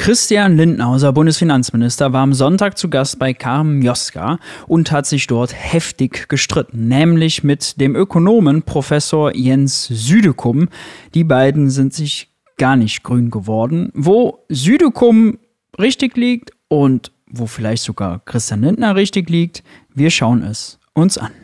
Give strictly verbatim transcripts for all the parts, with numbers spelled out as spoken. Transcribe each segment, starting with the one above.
Christian Lindner, unser Bundesfinanzminister, war am Sonntag zu Gast bei Carmen Mioska und hat sich dort heftig gestritten, nämlich mit dem Ökonomen Professor Jens Südekum. Die beiden sind sich gar nicht grün geworden. Wo Südekum richtig liegt und wo vielleicht sogar Christian Lindner richtig liegt, wir schauen es uns an.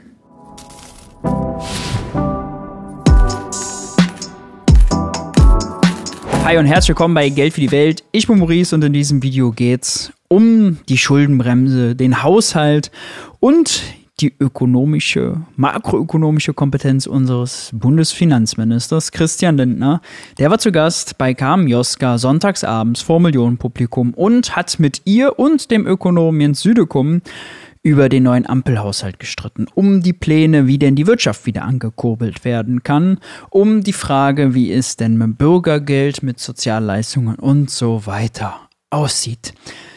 Hi und herzlich willkommen bei Geld für die Welt. Ich bin Maurice und in diesem Video geht's um die Schuldenbremse, den Haushalt und die ökonomische, makroökonomische Kompetenz unseres Bundesfinanzministers Christian Lindner. Der war zu Gast bei Carmen Mioska sonntagsabends vor Millionenpublikum und hat mit ihr und dem Ökonomen Jens Südekum über den neuen Ampelhaushalt gestritten, um die Pläne, wie denn die Wirtschaft wieder angekurbelt werden kann, um die Frage, wie es denn mit Bürgergeld, mit Sozialleistungen und so weiter aussieht.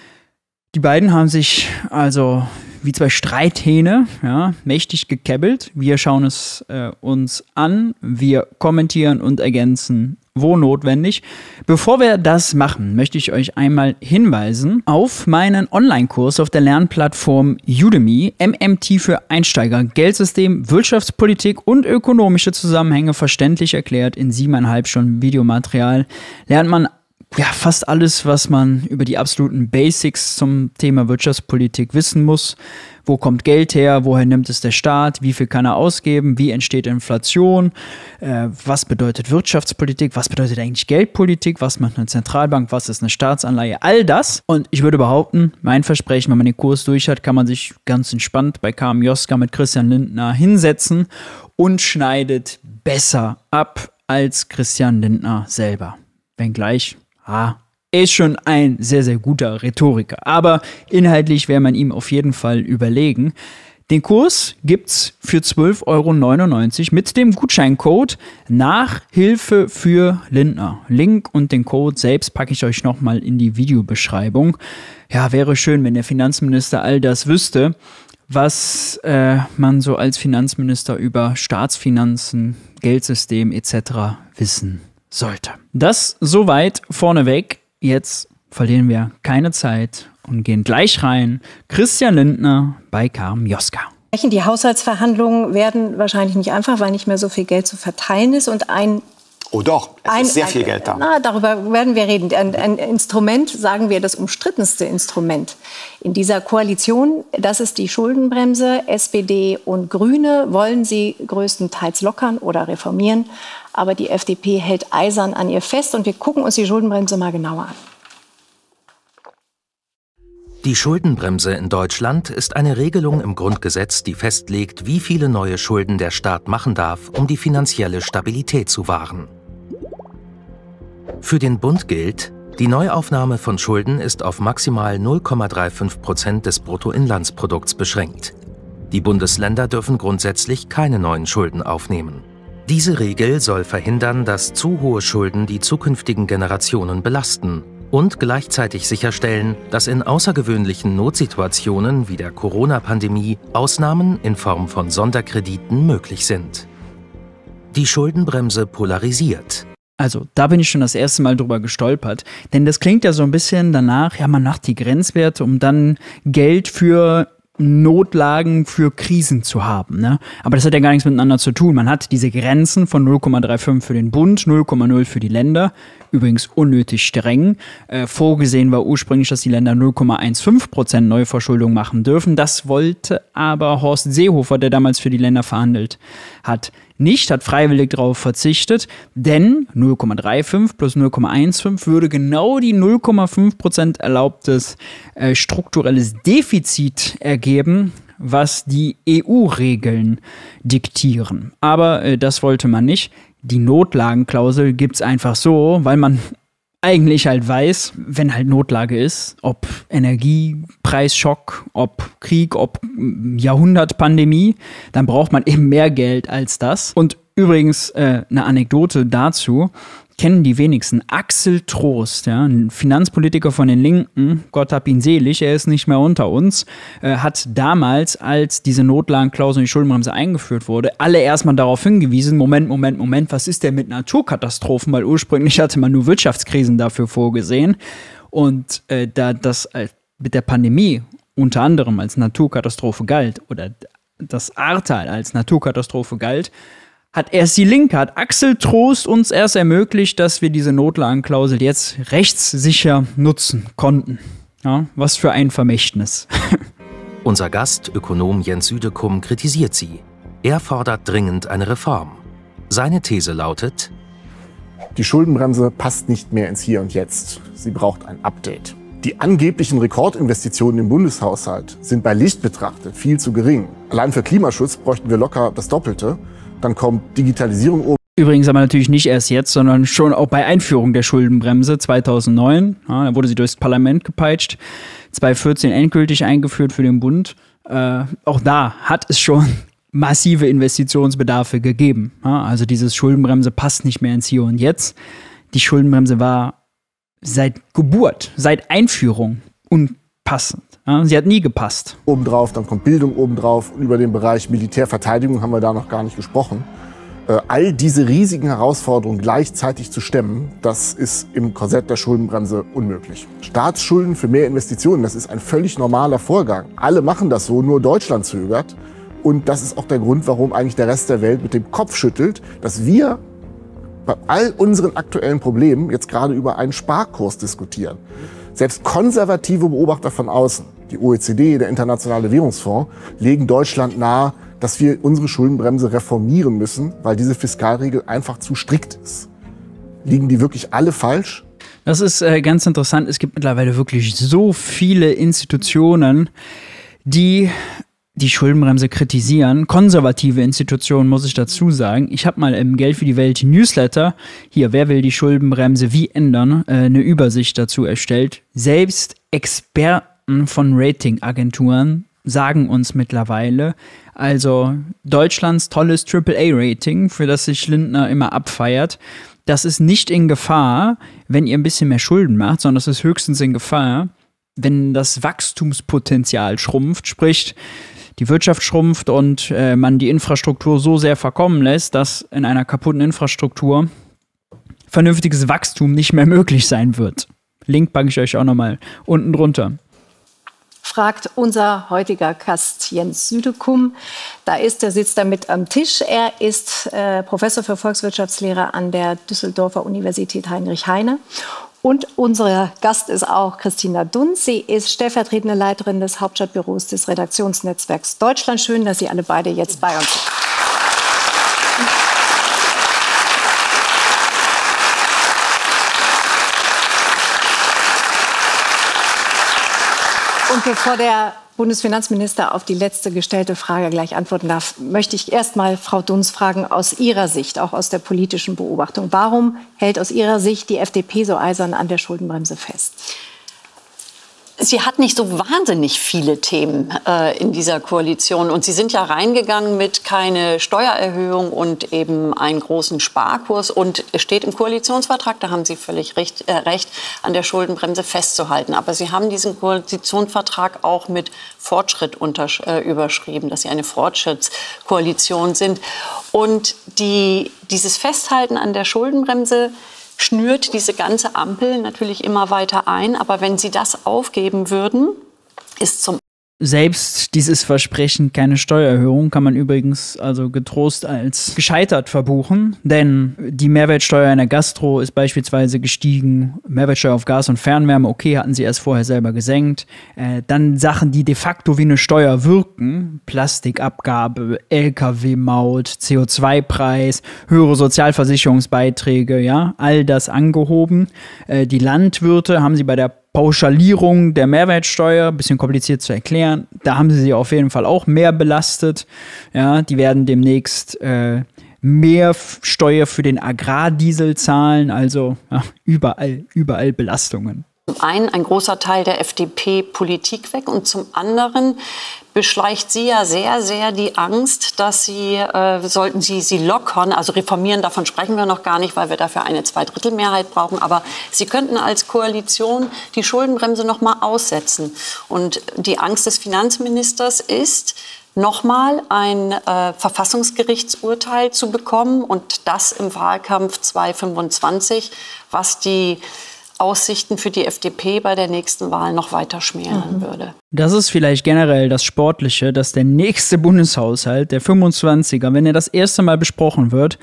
Die beiden haben sich also wie zwei Streithähne, ja, mächtig gekäbbelt. Wir schauen es äh, uns an, wir kommentieren und ergänzen, wo notwendig. Bevor wir das machen, möchte ich euch einmal hinweisen auf meinen Online-Kurs auf der Lernplattform Udemy, M M T für Einsteiger, Geldsystem, Wirtschaftspolitik und ökonomische Zusammenhänge verständlich erklärt in siebeneinhalb Stunden Videomaterial. Lernt man ja fast alles, was man über die absoluten Basics zum Thema Wirtschaftspolitik wissen muss. Wo kommt Geld her? Woher nimmt es der Staat? Wie viel kann er ausgeben? Wie entsteht Inflation? Äh, was bedeutet Wirtschaftspolitik? Was bedeutet eigentlich Geldpolitik? Was macht eine Zentralbank? Was ist eine Staatsanleihe? All das. Und ich würde behaupten, mein Versprechen, wenn man den Kurs durch hat, kann man sich ganz entspannt bei Carmen Mioska mit Christian Lindner hinsetzen und schneidet besser ab als Christian Lindner selber. Wenngleich Ah, er ist schon ein sehr, sehr guter Rhetoriker. Aber inhaltlich wäre man ihm auf jeden Fall überlegen. Den Kurs gibt's für zwölf Euro neunundneunzig mit dem Gutscheincode Nachhilfe für Lindner. Link und den Code selbst packe ich euch nochmal in die Videobeschreibung. Ja, wäre schön, wenn der Finanzminister all das wüsste, was äh, man so als Finanzminister über Staatsfinanzen, Geldsystem et cetera wissen sollte. Das soweit vorneweg. Jetzt verlieren wir keine Zeit und gehen gleich rein. Christian Lindner bei Carmen Mioska. Die Haushaltsverhandlungen werden wahrscheinlich nicht einfach, weil nicht mehr so viel Geld zu verteilen ist. Und ein Oh doch, es ein, ist sehr ein, viel Geld da. Na, darüber werden wir reden. Ein, ein Instrument, sagen wir, das umstrittenste Instrument in dieser Koalition, das ist die Schuldenbremse. S P D und Grüne wollen sie größtenteils lockern oder reformieren. Aber die F D P hält eisern an ihr fest. Und wir gucken uns die Schuldenbremse mal genauer an. Die Schuldenbremse in Deutschland ist eine Regelung im Grundgesetz, die festlegt, wie viele neue Schulden der Staat machen darf, um die finanzielle Stabilität zu wahren. Für den Bund gilt, die Neuaufnahme von Schulden ist auf maximal null Komma fünfunddreißig Prozent des Bruttoinlandsprodukts beschränkt. Die Bundesländer dürfen grundsätzlich keine neuen Schulden aufnehmen. Diese Regel soll verhindern, dass zu hohe Schulden die zukünftigen Generationen belasten und gleichzeitig sicherstellen, dass in außergewöhnlichen Notsituationen wie der Corona-Pandemie Ausnahmen in Form von Sonderkrediten möglich sind. Die Schuldenbremse polarisiert. Also, da bin ich schon das erste Mal drüber gestolpert. Denn das klingt ja so ein bisschen danach, ja, man macht die Grenzwerte, um dann Geld für Notlagen, für Krisen zu haben. Ne? Aber das hat ja gar nichts miteinander zu tun. Man hat diese Grenzen von null Komma fünfunddreißig für den Bund, null Komma null für die Länder. Übrigens unnötig streng. Äh, vorgesehen war ursprünglich, dass die Länder null Komma fünfzehn Prozent Neuverschuldung machen dürfen. Das wollte aber Horst Seehofer, der damals für die Länder verhandelt hat, nicht, hat freiwillig darauf verzichtet, denn null Komma fünfunddreißig plus null Komma fünfzehn würde genau die null Komma fünf Prozent erlaubtes äh, strukturelles Defizit ergeben, was die E U-Regeln diktieren. Aber äh, das wollte man nicht. Die Notlagenklausel gibt es einfach so, weil man eigentlich halt weiß, wenn halt Notlage ist, ob Energiepreisschock, ob Krieg, ob Jahrhundertpandemie, dann braucht man eben mehr Geld als das. Und übrigens äh, eine Anekdote dazu, kennen die wenigsten. Axel Trost, ja, ein Finanzpolitiker von den Linken, Gott hab ihn selig, er ist nicht mehr unter uns, äh, hat damals, als diese Notlagenklausel in die Schuldenbremse eingeführt wurde, alle erstmal darauf hingewiesen, Moment, Moment, Moment, was ist denn mit Naturkatastrophen? Weil ursprünglich hatte man nur Wirtschaftskrisen dafür vorgesehen. Und äh, da das äh, mit der Pandemie unter anderem als Naturkatastrophe galt oder das Ahrtal als Naturkatastrophe galt, hat erst die Linke, hat Axel Trost uns erst ermöglicht, dass wir diese Notlagenklausel jetzt rechtssicher nutzen konnten. Ja, was für ein Vermächtnis. Unser Gast, Ökonom Jens Südekum, kritisiert sie. Er fordert dringend eine Reform. Seine These lautet: Die Schuldenbremse passt nicht mehr ins Hier und Jetzt. Sie braucht ein Update. Die angeblichen Rekordinvestitionen im Bundeshaushalt sind bei Licht betrachtet viel zu gering. Allein für Klimaschutz bräuchten wir locker das Doppelte. Dann kommt Digitalisierung oben. Übrigens aber natürlich nicht erst jetzt, sondern schon auch bei Einführung der Schuldenbremse zweitausendneun. Ja, da wurde sie durchs Parlament gepeitscht. zweitausendvierzehn endgültig eingeführt für den Bund. Äh, auch da hat es schon massive Investitionsbedarfe gegeben. Ja, also dieses Schuldenbremse passt nicht mehr ins Hier und Jetzt. Die Schuldenbremse war seit Geburt, seit Einführung unpassend. Ja, sie hat nie gepasst. Obendrauf, dann kommt Bildung obendrauf und über den Bereich Militärverteidigung haben wir da noch gar nicht gesprochen. Äh, all diese riesigen Herausforderungen gleichzeitig zu stemmen, das ist im Korsett der Schuldenbremse unmöglich. Staatsschulden für mehr Investitionen, das ist ein völlig normaler Vorgang. Alle machen das so, nur Deutschland zögert. Und das ist auch der Grund, warum eigentlich der Rest der Welt mit dem Kopf schüttelt, dass wir bei all unseren aktuellen Problemen jetzt gerade über einen Sparkurs diskutieren. Selbst konservative Beobachter von außen, die O E C D, der Internationale Währungsfonds, legen Deutschland nahe, dass wir unsere Schuldenbremse reformieren müssen, weil diese Fiskalregel einfach zu strikt ist. Liegen die wirklich alle falsch? Das ist äh, ganz interessant. Es gibt mittlerweile wirklich so viele Institutionen, die die Schuldenbremse kritisieren. Konservative Institutionen, muss ich dazu sagen. Ich habe mal im Geld für die Welt Newsletter, hier, wer will die Schuldenbremse wie ändern, äh, eine Übersicht dazu erstellt. Selbst Experten von Ratingagenturen sagen uns mittlerweile, also Deutschlands tolles Triple A Rating, für das sich Lindner immer abfeiert, das ist nicht in Gefahr, wenn ihr ein bisschen mehr Schulden macht, sondern das ist höchstens in Gefahr, wenn das Wachstumspotenzial schrumpft, sprich die Wirtschaft schrumpft und äh, man die Infrastruktur so sehr verkommen lässt, dass in einer kaputten Infrastruktur vernünftiges Wachstum nicht mehr möglich sein wird. Link packe ich euch auch nochmal unten drunter. Fragt unser heutiger Gast Jens Südekum. Da ist, er sitzt da mit am Tisch. Er ist äh, Professor für Volkswirtschaftslehre an der Düsseldorfer Universität Heinrich Heine. Und unser Gast ist auch Christina Dunz. Sie ist stellvertretende Leiterin des Hauptstadtbüros des Redaktionsnetzwerks Deutschland. Schön, dass Sie alle beide jetzt bei uns sind. Und bevor der Bundesfinanzminister auf die letzte gestellte Frage gleich antworten darf, möchte ich erst mal Frau Dunz fragen, aus Ihrer Sicht, auch aus der politischen Beobachtung, warum hält aus Ihrer Sicht die F D P so eisern an der Schuldenbremse fest? Sie hat nicht so wahnsinnig viele Themen äh, in dieser Koalition. Und Sie sind ja reingegangen mit keine Steuererhöhung und eben einen großen Sparkurs. Und es steht im Koalitionsvertrag, da haben Sie völlig recht, äh, recht, an der Schuldenbremse festzuhalten. Aber Sie haben diesen Koalitionsvertrag auch mit Fortschritt untersch- äh, überschrieben, dass Sie eine Fortschrittskoalition sind. Und die, dieses Festhalten an der Schuldenbremse schnürt diese ganze Ampel natürlich immer weiter ein. Aber wenn Sie das aufgeben würden, ist zum Selbst dieses Versprechen, keine Steuererhöhung, kann man übrigens also getrost als gescheitert verbuchen. Denn die Mehrwertsteuer in der Gastro ist beispielsweise gestiegen. Mehrwertsteuer auf Gas und Fernwärme, okay, hatten sie erst vorher selber gesenkt. Äh, dann Sachen, die de facto wie eine Steuer wirken. Plastikabgabe, L K W-Maut, C O zwei Preis, höhere Sozialversicherungsbeiträge, ja, all das angehoben. Äh, die Landwirte haben sie bei der Pauschalierung der Mehrwertsteuer, bisschen kompliziert zu erklären, da haben sie sie auf jeden Fall auch mehr belastet. Ja, die werden demnächst äh, mehr Steuer für den Agrardiesel zahlen, also ja, überall, überall Belastungen. Zum einen ein großer Teil der F D P-Politik weg und zum anderen beschleicht sie ja sehr, sehr die Angst, dass sie, äh, sollten sie sie lockern, also reformieren, davon sprechen wir noch gar nicht, weil wir dafür eine Zweidrittelmehrheit brauchen, aber sie könnten als Koalition die Schuldenbremse noch mal aussetzen. Und die Angst des Finanzministers ist, nochmal ein äh, Verfassungsgerichtsurteil zu bekommen und das im Wahlkampf zweitausendfünfundzwanzig, was die Erfolgsaussichten für die F D P bei der nächsten Wahl noch weiter schmälern mhm. würde. Das ist vielleicht generell das Sportliche, dass der nächste Bundeshaushalt, der fünfundzwanziger, wenn er das erste Mal besprochen wird,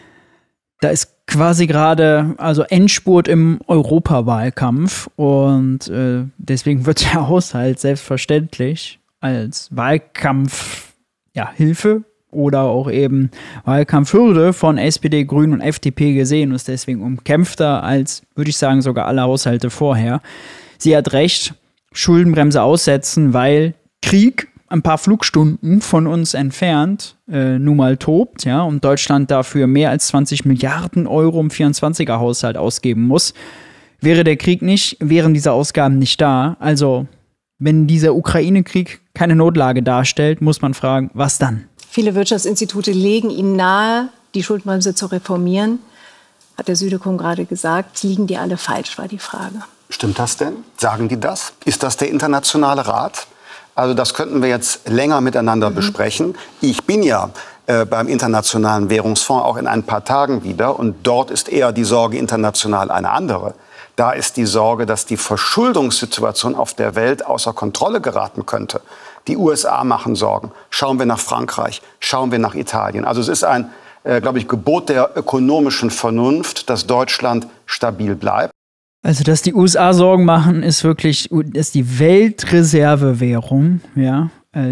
da ist quasi gerade also Endspurt im Europawahlkampf und äh, deswegen wird der Haushalt selbstverständlich als Wahlkampf ja, Hilfe oder auch eben Wahlkampfhürde von S P D, Grünen und F D P gesehen und ist deswegen umkämpfter als, würde ich sagen, sogar alle Haushalte vorher. Sie hat recht, Schuldenbremse aussetzen, weil Krieg ein paar Flugstunden von uns entfernt äh, nun mal tobt, ja, und Deutschland dafür mehr als zwanzig Milliarden Euro im vierundzwanziger Haushalt ausgeben muss. Wäre der Krieg nicht, wären diese Ausgaben nicht da. Also, wenn dieser Ukraine-Krieg keine Notlage darstellt, muss man fragen, was dann? Viele Wirtschaftsinstitute legen Ihnen nahe, die Schuldenbremse zu reformieren. Hat der Südekum gerade gesagt. Liegen die alle falsch, war die Frage. Stimmt das denn? Sagen die das? Ist das der internationale Rat? Also das könnten wir jetzt länger miteinander mhm. besprechen. Ich bin ja äh, beim Internationalen Währungsfonds auch in ein paar Tagen wieder. Und dort ist eher die Sorge international eine andere. Da ist die Sorge, dass die Verschuldungssituation auf der Welt außer Kontrolle geraten könnte. Die U S A machen Sorgen. Schauen wir nach Frankreich, schauen wir nach Italien. Also es ist ein, äh, glaube ich, Gebot der ökonomischen Vernunft, dass Deutschland stabil bleibt. Also, dass die U S A Sorgen machen, ist wirklich, ist die Weltreservewährung, ja.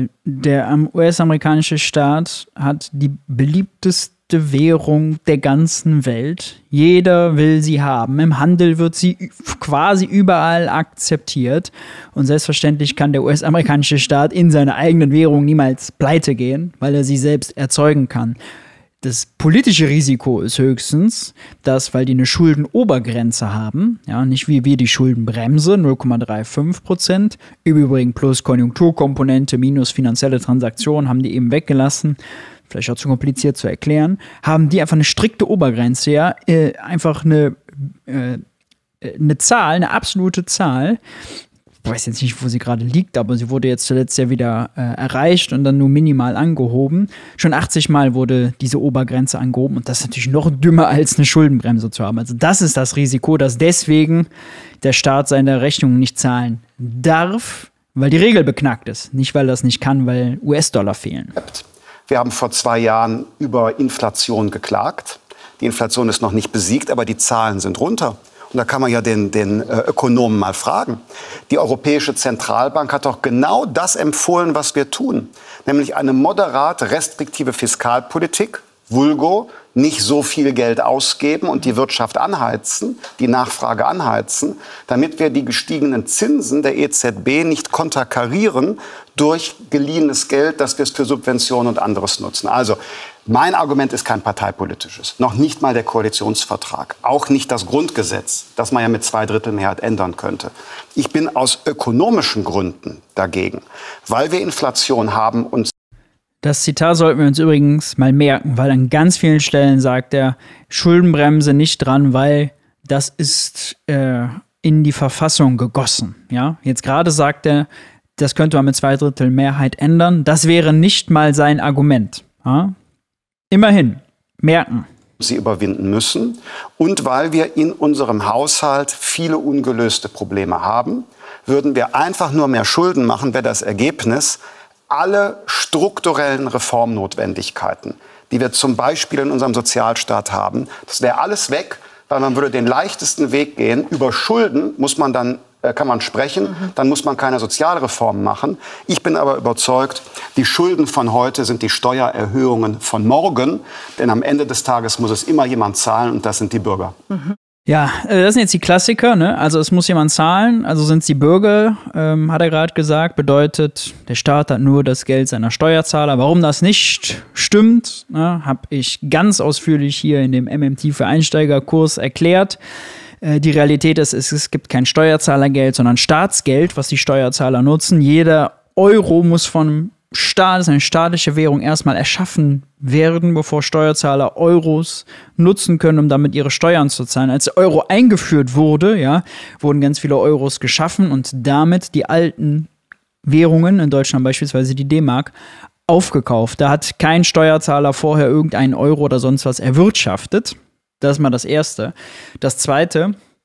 Der U S-amerikanische Staat hat die beliebteste Währung der ganzen Welt. Jeder will sie haben. Im Handel wird sie quasi überall akzeptiert. Und selbstverständlich kann der U S-amerikanische Staat in seiner eigenen Währung niemals pleite gehen, weil er sie selbst erzeugen kann. Das politische Risiko ist höchstens, dass, weil die eine Schuldenobergrenze haben, ja, nicht wie wir die Schuldenbremse, null Komma fünfunddreißig Prozent, im Übrigen plus Konjunkturkomponente minus finanzielle Transaktionen, haben die eben weggelassen, vielleicht auch zu kompliziert zu erklären, haben die einfach eine strikte Obergrenze, ja, äh, einfach eine, äh, eine Zahl, eine absolute Zahl. Ich weiß jetzt nicht, wo sie gerade liegt, aber sie wurde jetzt zuletzt ja wieder äh, erreicht und dann nur minimal angehoben. Schon achtzig Mal wurde diese Obergrenze angehoben und das ist natürlich noch dümmer, als eine Schuldenbremse zu haben. Also das ist das Risiko, dass deswegen der Staat seine Rechnungen nicht zahlen darf, weil die Regel beknackt ist. Nicht, weil er das nicht kann, weil U S-Dollar fehlen. Wir haben vor zwei Jahren über Inflation geklagt. Die Inflation ist noch nicht besiegt, aber die Zahlen sind runter. Und da kann man ja den, den äh, Ökonomen mal fragen. Die Europäische Zentralbank hat doch genau das empfohlen, was wir tun. Nämlich eine moderat restriktive Fiskalpolitik, vulgo, nicht so viel Geld ausgeben und die Wirtschaft anheizen, die Nachfrage anheizen, damit wir die gestiegenen Zinsen der E Z B nicht konterkarieren durch geliehenes Geld, das wir für Subventionen und anderes nutzen. Also mein Argument ist kein parteipolitisches, noch nicht mal der Koalitionsvertrag, auch nicht das Grundgesetz, das man ja mit Zweidrittelmehrheit ändern könnte. Ich bin aus ökonomischen Gründen dagegen, weil wir Inflation haben und das Zitat sollten wir uns übrigens mal merken, weil an ganz vielen Stellen sagt er, Schuldenbremse nicht dran, weil das ist äh, in die Verfassung gegossen. Ja? Jetzt gerade sagt er, das könnte man mit Zweidrittelmehrheit ändern. Das wäre nicht mal sein Argument. Ja? Immerhin, merken. Sie überwinden müssen und weil wir in unserem Haushalt viele ungelöste Probleme haben, würden wir einfach nur mehr Schulden machen, wäre das Ergebnis, alle strukturellen Reformnotwendigkeiten, die wir zum Beispiel in unserem Sozialstaat haben, das wäre alles weg, weil man würde den leichtesten Weg gehen. Über Schulden muss man dann, äh, kann man sprechen, mhm. dann muss man keine Sozialreformen machen. Ich bin aber überzeugt, die Schulden von heute sind die Steuererhöhungen von morgen, denn am Ende des Tages muss es immer jemand zahlen und das sind die Bürger. Mhm. Ja, das sind jetzt die Klassiker, ne? Also es muss jemand zahlen, also sind es die Bürger, ähm, hat er gerade gesagt, bedeutet, der Staat hat nur das Geld seiner Steuerzahler. Warum das nicht stimmt, ne, habe ich ganz ausführlich hier in dem M M T für Einsteigerkurs erklärt. Äh, die Realität ist, es, es gibt kein Steuerzahlergeld, sondern Staatsgeld, was die Steuerzahler nutzen. Jeder Euro muss vom Staat, das ist eine staatliche Währung, erstmal erschaffen werden, bevor Steuerzahler Euros nutzen können, um damit ihre Steuern zu zahlen. Als der Euro eingeführt wurde, ja, wurden ganz viele Euros geschaffen und damit die alten Währungen, in Deutschland beispielsweise die D-Mark, aufgekauft. Da hat kein Steuerzahler vorher irgendeinen Euro oder sonst was erwirtschaftet. Das ist mal das Erste. Das Zweite,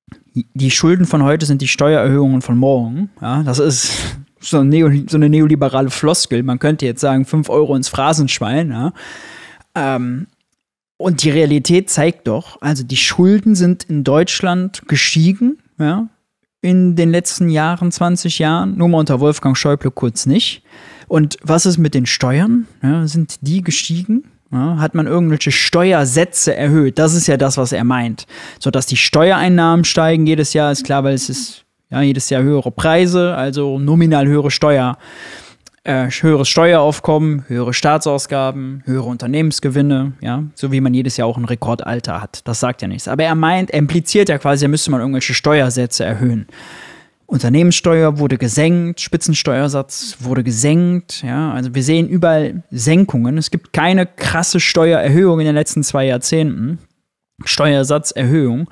die Schulden von heute sind die Steuererhöhungen von morgen. Ja, das ist so eine, Neo, so eine neoliberale Floskel. Man könnte jetzt sagen, fünf Euro ins Phrasenschwein. Ja. Ähm, und die Realität zeigt doch, also die Schulden sind in Deutschland gestiegen, ja, in den letzten Jahren, zwanzig Jahren. Nur mal unter Wolfgang Schäuble kurz nicht. Und was ist mit den Steuern? Ja, sind die gestiegen? Ja, hat man irgendwelche Steuersätze erhöht? Das ist ja das, was er meint. So, dass die Steuereinnahmen steigen jedes Jahr, ist klar, weil es ist ja jedes Jahr höhere Preise, also nominal höhere Steuer, äh, höheres Steueraufkommen, höhere Staatsausgaben, höhere Unternehmensgewinne, ja, so wie man jedes Jahr auch ein Rekordalter hat. Das sagt ja nichts. Aber er meint, er impliziert ja quasi, da müsste man irgendwelche Steuersätze erhöhen. Unternehmenssteuer wurde gesenkt, Spitzensteuersatz wurde gesenkt, ja, also wir sehen überall Senkungen. Es gibt keine krasse Steuererhöhung in den letzten zwei Jahrzehnten. Steuersatzerhöhung.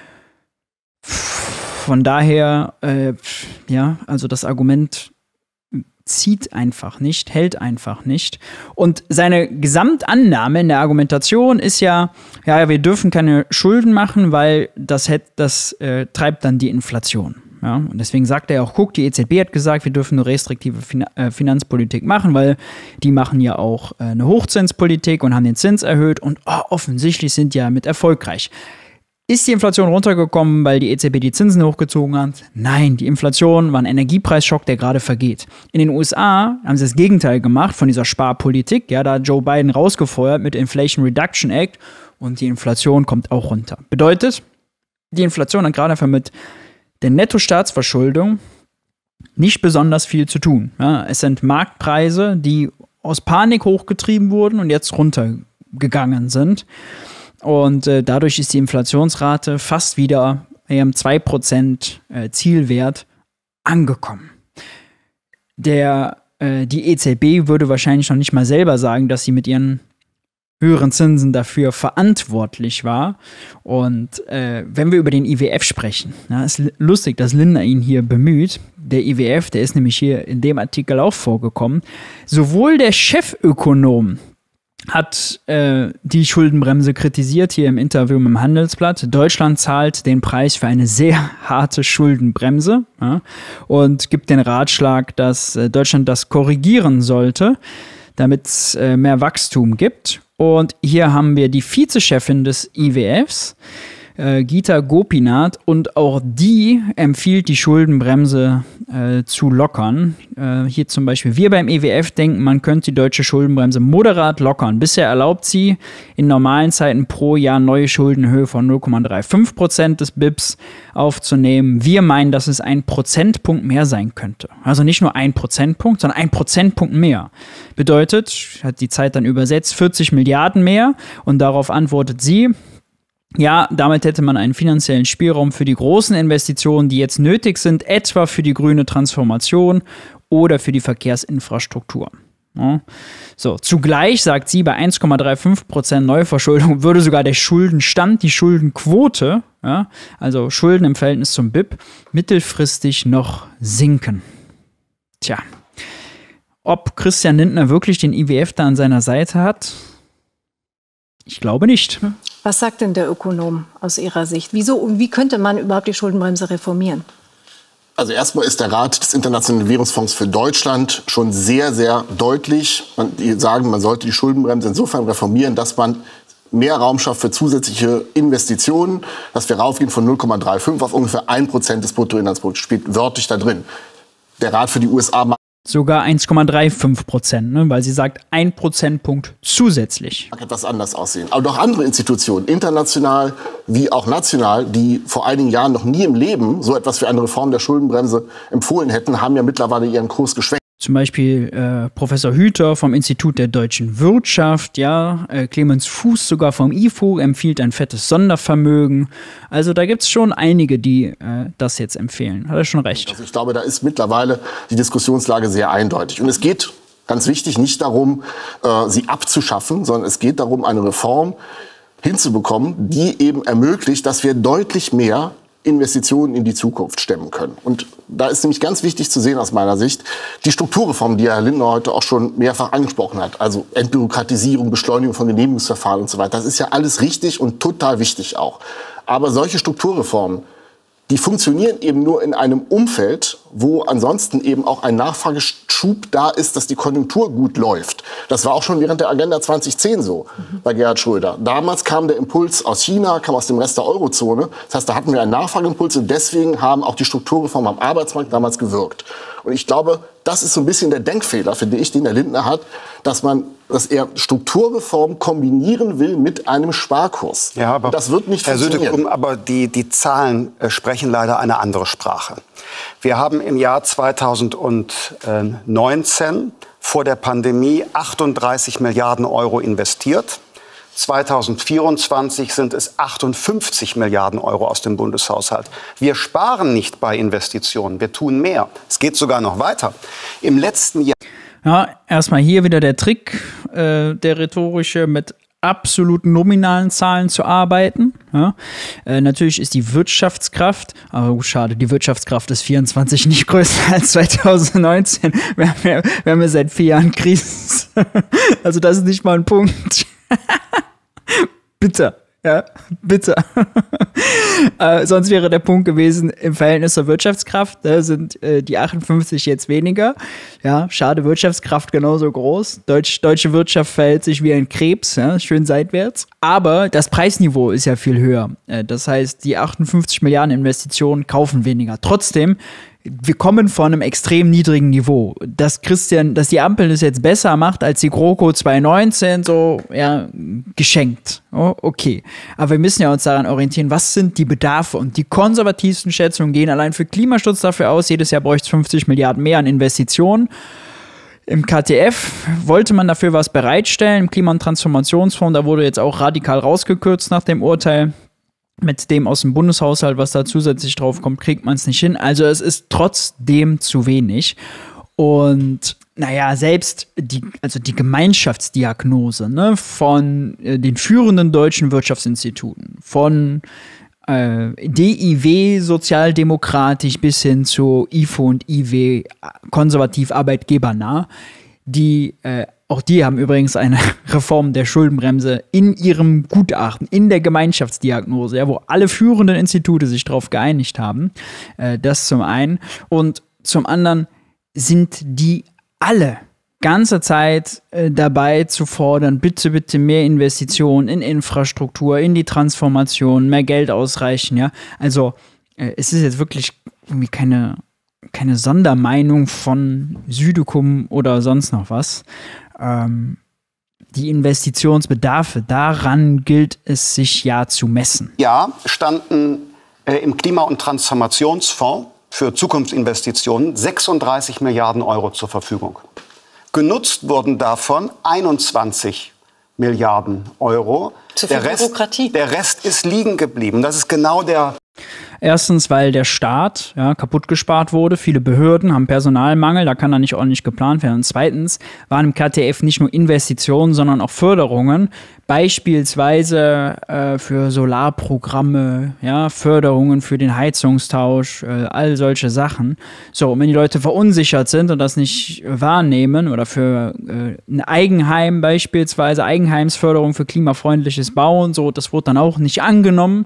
Von daher, äh, ja, also das Argument zieht einfach nicht, hält einfach nicht. Und seine Gesamtannahme in der Argumentation ist ja, ja, wir dürfen keine Schulden machen, weil das, hätt, das äh, treibt dann die Inflation. Ja, und deswegen sagt er auch, guck, die E Z B hat gesagt, wir dürfen nur restriktive fin- äh, Finanzpolitik machen, weil die machen ja auch äh, eine Hochzinspolitik und haben den Zins erhöht und oh, offensichtlich sind die ja mit erfolgreich. Ist die Inflation runtergekommen, weil die E Z B die Zinsen hochgezogen hat? Nein, die Inflation war ein Energiepreisschock, der gerade vergeht. In den U S A haben sie das Gegenteil gemacht von dieser Sparpolitik. Ja, da hat Joe Biden rausgefeuert mit Inflation Reduction Act und die Inflation kommt auch runter. Bedeutet, die Inflation hat gerade einfach mit der Nettostaatsverschuldung nicht besonders viel zu tun. Ja, es sind Marktpreise, die aus Panik hochgetrieben wurden und jetzt runtergegangen sind. Und äh, dadurch ist die Inflationsrate fast wieder am zwei Prozent äh, Zielwert angekommen. Der, äh, die E Z B würde wahrscheinlich noch nicht mal selber sagen, dass sie mit ihren höheren Zinsen dafür verantwortlich war. Und äh, wenn wir über den I W F sprechen, ja, ist lustig, dass Linda ihn hier bemüht. Der I W F, der ist nämlich hier in dem Artikel auch vorgekommen. Sowohl der Chefökonom hat äh, die Schuldenbremse kritisiert, hier im Interview mit dem Handelsblatt. Deutschland zahlt den Preis für eine sehr harte Schuldenbremse, ja, und gibt den Ratschlag, dass äh, Deutschland das korrigieren sollte, damit es äh, mehr Wachstum gibt. Und hier haben wir die Vizechefin des I W Fs, äh, Geeta Gopinath, und auch die empfiehlt, die Schuldenbremse äh, zu lockern. Äh, hier zum Beispiel, wir beim E W F denken, man könnte die deutsche Schuldenbremse moderat lockern. Bisher erlaubt sie in normalen Zeiten pro Jahr neue Schuldenhöhe von null Komma fünfunddreißig Prozent des B I Ps aufzunehmen. Wir meinen, dass es ein Prozentpunkt mehr sein könnte. Also nicht nur ein Prozentpunkt, sondern ein Prozentpunkt mehr. Bedeutet, hat die Zeit dann übersetzt, vierzig Milliarden mehr. Und darauf antwortet sie, ja, damit hätte man einen finanziellen Spielraum für die großen Investitionen, die jetzt nötig sind, etwa für die grüne Transformation oder für die Verkehrsinfrastruktur. Ja. So, zugleich sagt sie, bei eins Komma fünfunddreißig Prozent Neuverschuldung würde sogar der Schuldenstand, die Schuldenquote, ja, also Schulden im Verhältnis zum B I P, mittelfristig noch sinken. Tja, ob Christian Lindner wirklich den I W F da an seiner Seite hat, ich glaube nicht. Was sagt denn der Ökonom aus Ihrer Sicht? Wieso und wie könnte man überhaupt die Schuldenbremse reformieren? Also erstmal ist der Rat des Internationalen Währungsfonds für Deutschland schon sehr, sehr deutlich. Man, die sagen, man sollte die Schuldenbremse insofern reformieren, dass man mehr Raum schafft für zusätzliche Investitionen, dass wir raufgehen von null Komma fünfunddreißig auf ungefähr ein Prozent des Bruttoinlandsprodukts. Steht wörtlich da drin. Der Rat für die U S A macht sogar eins Komma fünfunddreißig Prozent, ne? Weil sie sagt, ein Prozentpunkt zusätzlich. Etwas anders aussehen. Aber doch andere Institutionen, international wie auch national, die vor einigen Jahren noch nie im Leben so etwas wie eine Reform der Schuldenbremse empfohlen hätten, haben ja mittlerweile ihren Kurs geschwächt. Zum Beispiel äh, Professor Hüter vom Institut der deutschen Wirtschaft, ja, äh, Clemens Fuß sogar vom I F O empfiehlt ein fettes Sondervermögen. Also da gibt es schon einige, die äh, das jetzt empfehlen. Hat er schon recht. Also ich glaube, da ist mittlerweile die Diskussionslage sehr eindeutig. Und es geht, ganz wichtig, nicht darum, äh, sie abzuschaffen, sondern es geht darum, eine Reform hinzubekommen, die eben ermöglicht, dass wir deutlich mehr Investitionen in die Zukunft stemmen können. Und da ist nämlich ganz wichtig zu sehen aus meiner Sicht, die Strukturreform, die Herr Lindner heute auch schon mehrfach angesprochen hat, also Entbürokratisierung, Beschleunigung von Genehmigungsverfahren und so weiter, das ist ja alles richtig und total wichtig auch. Aber solche Strukturreformen die funktionieren eben nur in einem Umfeld, wo ansonsten eben auch ein Nachfrageschub da ist, dass die Konjunktur gut läuft. Das war auch schon während der Agenda zwanzig zehn so mhm. bei Gerhard Schröder. Damals kam der Impuls aus China, kam aus dem Rest der Eurozone. Das heißt, da hatten wir einen Nachfrageimpuls und deswegen haben auch die Strukturreformen am Arbeitsmarkt damals gewirkt. Und ich glaube, das ist so ein bisschen der Denkfehler, finde ich, den der Lindner hat, dass man, dass er Strukturreformen kombinieren will mit einem Sparkurs. Ja, aber und das wird nicht Herr funktionieren. Südekum, aber die, die Zahlen äh, sprechen leider eine andere Sprache. Wir haben im Jahr zweitausendneunzehn vor der Pandemie achtunddreißig Milliarden Euro investiert. zweitausendvierundzwanzig sind es achtundfünfzig Milliarden Euro aus dem Bundeshaushalt. Wir sparen nicht bei Investitionen, wir tun mehr. Es geht sogar noch weiter. Im letzten Jahr... Ja, erstmal hier wieder der Trick, äh, der rhetorische, mit absolut nominalen Zahlen zu arbeiten. Ja. Äh, natürlich ist die Wirtschaftskraft, aber oh, schade, die Wirtschaftskraft ist vierundzwanzig nicht größer als zweitausendneunzehn. Wir haben ja, wir haben ja seit vier Jahren Krise. Also das ist nicht mal ein Punkt. Bitte, ja, bitte. äh, sonst wäre der Punkt gewesen, im Verhältnis zur Wirtschaftskraft, da sind äh, die achtundfünfzig jetzt weniger. Ja, schade, Wirtschaftskraft genauso groß. Deutsch, deutsche Wirtschaft verhält sich wie ein Krebs, ja, schön seitwärts. Aber das Preisniveau ist ja viel höher. Äh, das heißt, die achtundfünfzig Milliarden Investitionen kaufen weniger. Trotzdem, wir kommen von einem extrem niedrigen Niveau. Dass Christian, dass die Ampel das jetzt besser macht als die GroKo zweitausendneunzehn, so, ja, geschenkt. Oh, okay. Aber wir müssen ja uns daran orientieren, was sind die Bedarfe? Und die konservativsten Schätzungen gehen allein für Klimaschutz dafür aus, jedes Jahr bräuchte es fünfzig Milliarden mehr an Investitionen. Im K T F wollte man dafür was bereitstellen, im Klima- und Transformationsfonds, da wurde jetzt auch radikal rausgekürzt nach dem Urteil. Mit dem aus dem Bundeshaushalt, was da zusätzlich drauf kommt, kriegt man es nicht hin. Also es ist trotzdem zu wenig. Und naja, selbst die, also die Gemeinschaftsdiagnose, ne, von äh, den führenden deutschen Wirtschaftsinstituten, von äh, D I W sozialdemokratisch bis hin zu I F O und I W konservativ arbeitgebernah, die äh, auch die haben übrigens eine Reform der Schuldenbremse in ihrem Gutachten, in der Gemeinschaftsdiagnose, ja, wo alle führenden Institute sich darauf geeinigt haben. Äh, das zum einen. Und zum anderen sind die alle ganze Zeit äh, dabei zu fordern, bitte, bitte mehr Investitionen in Infrastruktur, in die Transformation, mehr Geld ausreichen. Ja? Also äh, es ist jetzt wirklich irgendwie keine, keine Sondermeinung von Südekum oder sonst noch was. Ähm, die Investitionsbedarfe, daran gilt es sich ja zu messen. Ja, standen äh, im Klima- und Transformationsfonds für Zukunftsinvestitionen sechsunddreißig Milliarden Euro zur Verfügung. Genutzt wurden davon einundzwanzig Milliarden Euro. Zu viel der Rest, Bürokratie. Der Rest ist liegen geblieben. Das ist genau der... Erstens, weil der Staat ja, kaputt gespart wurde. Viele Behörden haben Personalmangel, da kann da nicht ordentlich geplant werden. Und zweitens waren im K T F nicht nur Investitionen, sondern auch Förderungen. Beispielsweise äh, für Solarprogramme, ja, Förderungen für den Heizungstausch, äh, all solche Sachen. So, und wenn die Leute verunsichert sind und das nicht wahrnehmen oder für äh, ein Eigenheim beispielsweise, Eigenheimsförderung für klimafreundliches Bauen, so, das wurde dann auch nicht angenommen.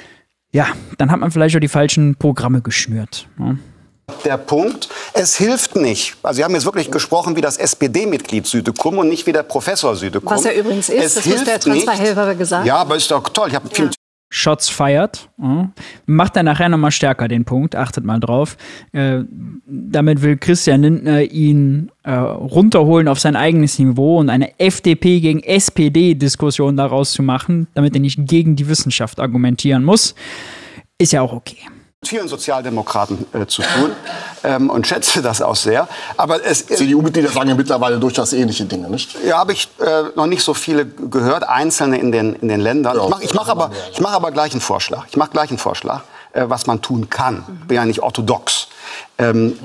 Ja, dann hat man vielleicht auch die falschen Programme geschnürt. Ja. Der Punkt, es hilft nicht. Also Sie haben jetzt wirklich gesprochen wie das S P D-Mitglied Südekum und nicht wie der Professor Südekum. Was er übrigens ist, es das hat der Transferhelfer gesagt. Ja, aber ist doch toll. Ich habe ja. viel Shots fired. Ja. Macht er nachher nochmal stärker den Punkt, achtet mal drauf. Äh, damit will Christian Lindner ihn äh, runterholen auf sein eigenes Niveau und eine F D P gegen S P D-Diskussion daraus zu machen, damit er nicht gegen die Wissenschaft argumentieren muss. Ist ja auch okay. Mit vielen Sozialdemokraten äh, zu tun ähm, und schätze das auch sehr. Aber es, C D U-Mitglieder sagen ja mittlerweile durchaus ähnliche Dinge, nicht? Ja, habe ich äh, noch nicht so viele gehört, einzelne in den, in den Ländern. Ja, ich mache ich mach aber, ich mach aber gleich einen Vorschlag. Ich mache gleich einen Vorschlag, äh, was man tun kann. Ich bin ja nicht orthodox. Ähm,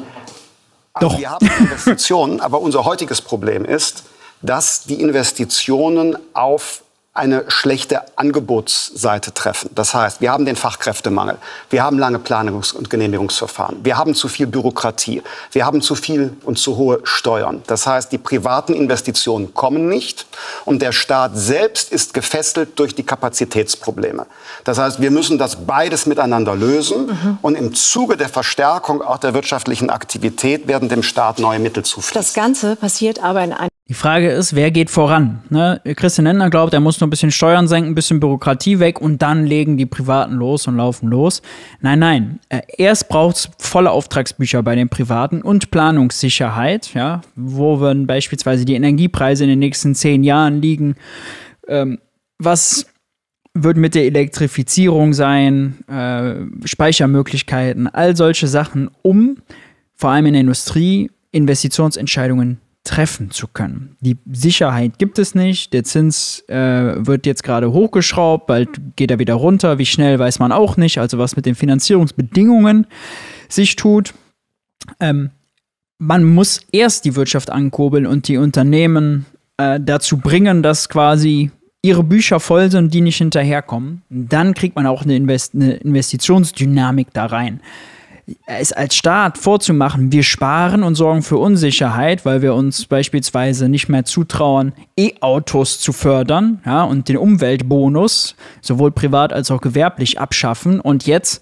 also Doch. Wir haben Investitionen, aber unser heutiges Problem ist, dass die Investitionen auf eine schlechte Angebotsseite treffen. Das heißt, wir haben den Fachkräftemangel, wir haben lange Planungs- und Genehmigungsverfahren, wir haben zu viel Bürokratie, wir haben zu viel und zu hohe Steuern. Das heißt, die privaten Investitionen kommen nicht und der Staat selbst ist gefesselt durch die Kapazitätsprobleme. Das heißt, wir müssen das beides miteinander lösen mhm. und im Zuge der Verstärkung auch der wirtschaftlichen Aktivität werden dem Staat neue Mittel zufließen. Das Ganze passiert aber in einem Die Frage ist, wer geht voran? Ne? Christian Lindner glaubt, er muss nur ein bisschen Steuern senken, ein bisschen Bürokratie weg und dann legen die Privaten los und laufen los. Nein, nein. Erst braucht es volle Auftragsbücher bei den Privaten und Planungssicherheit, ja, wo werden beispielsweise die Energiepreise in den nächsten zehn Jahren liegen. Ähm, was wird mit der Elektrifizierung sein? Äh, Speichermöglichkeiten, all solche Sachen, um vor allem in der Industrie Investitionsentscheidungen treffen zu können. Die Sicherheit gibt es nicht. Der Zins äh, wird jetzt gerade hochgeschraubt, bald geht er wieder runter. Wie schnell, weiß man auch nicht. Also was mit den Finanzierungsbedingungen sich tut. Ähm, man muss erst die Wirtschaft ankurbeln und die Unternehmen äh, dazu bringen, dass quasi ihre Bücher voll sind und die nicht hinterherkommen. Dann kriegt man auch eine, Invest- eine Investitionsdynamik da rein. Es als Staat vorzumachen, wir sparen und sorgen für Unsicherheit, weil wir uns beispielsweise nicht mehr zutrauen, E-Autos zu fördern, ja, und den Umweltbonus sowohl privat als auch gewerblich abschaffen und jetzt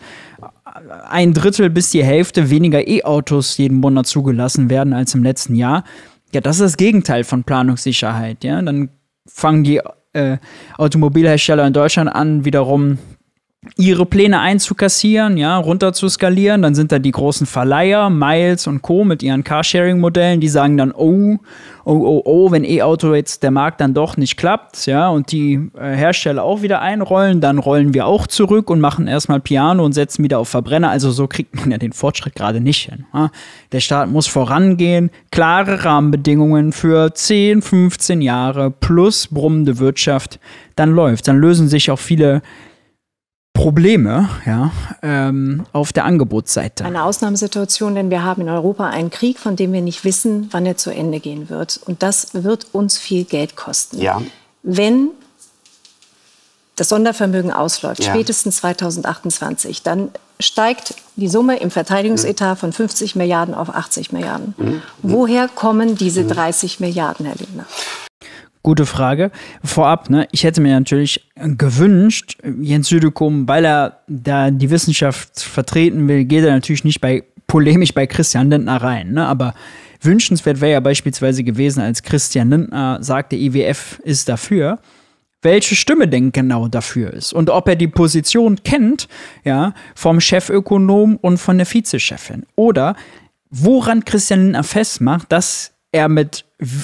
ein Drittel bis die Hälfte weniger E-Autos jeden Monat zugelassen werden als im letzten Jahr. Ja, das ist das Gegenteil von Planungssicherheit. Ja? Dann fangen die äh, Automobilhersteller in Deutschland an, wiederum ihre Pläne einzukassieren, ja, runter zu skalieren. Dann sind da die großen Verleiher, Miles und Co. mit ihren Carsharing-Modellen, die sagen dann, oh, oh, oh, oh, wenn E-Auto jetzt der Markt dann doch nicht klappt, ja, und die äh, Hersteller auch wieder einrollen, dann rollen wir auch zurück und machen erstmal Piano und setzen wieder auf Verbrenner. Also so kriegt man ja den Fortschritt gerade nicht hin. Ja. Der Staat muss vorangehen, klare Rahmenbedingungen für zehn, fünfzehn Jahre plus brummende Wirtschaft, dann läuft. Dann lösen sich auch viele Probleme, ja, ähm, auf der Angebotsseite. Eine Ausnahmesituation, denn wir haben in Europa einen Krieg, von dem wir nicht wissen, wann er zu Ende gehen wird. Und das wird uns viel Geld kosten. Ja. Wenn das Sondervermögen ausläuft, ja. spätestens zweitausendachtundzwanzig, dann steigt die Summe im Verteidigungsetat von fünfzig Milliarden auf achtzig Milliarden. Mhm. Woher kommen diese dreißig Milliarden, Herr Lindner? Gute Frage. Vorab, ne, ich hätte mir natürlich gewünscht, Jens Südekum, weil er da die Wissenschaft vertreten will, geht er natürlich nicht bei polemisch bei Christian Lindner rein. Ne? Aber wünschenswert wäre ja beispielsweise gewesen, als Christian Lindner sagte, I W F ist dafür, welche Stimme denn genau dafür ist und ob er die Position kennt, ja, vom Chefökonom und von der Vizechefin. Oder woran Christian Lindner festmacht, dass er mit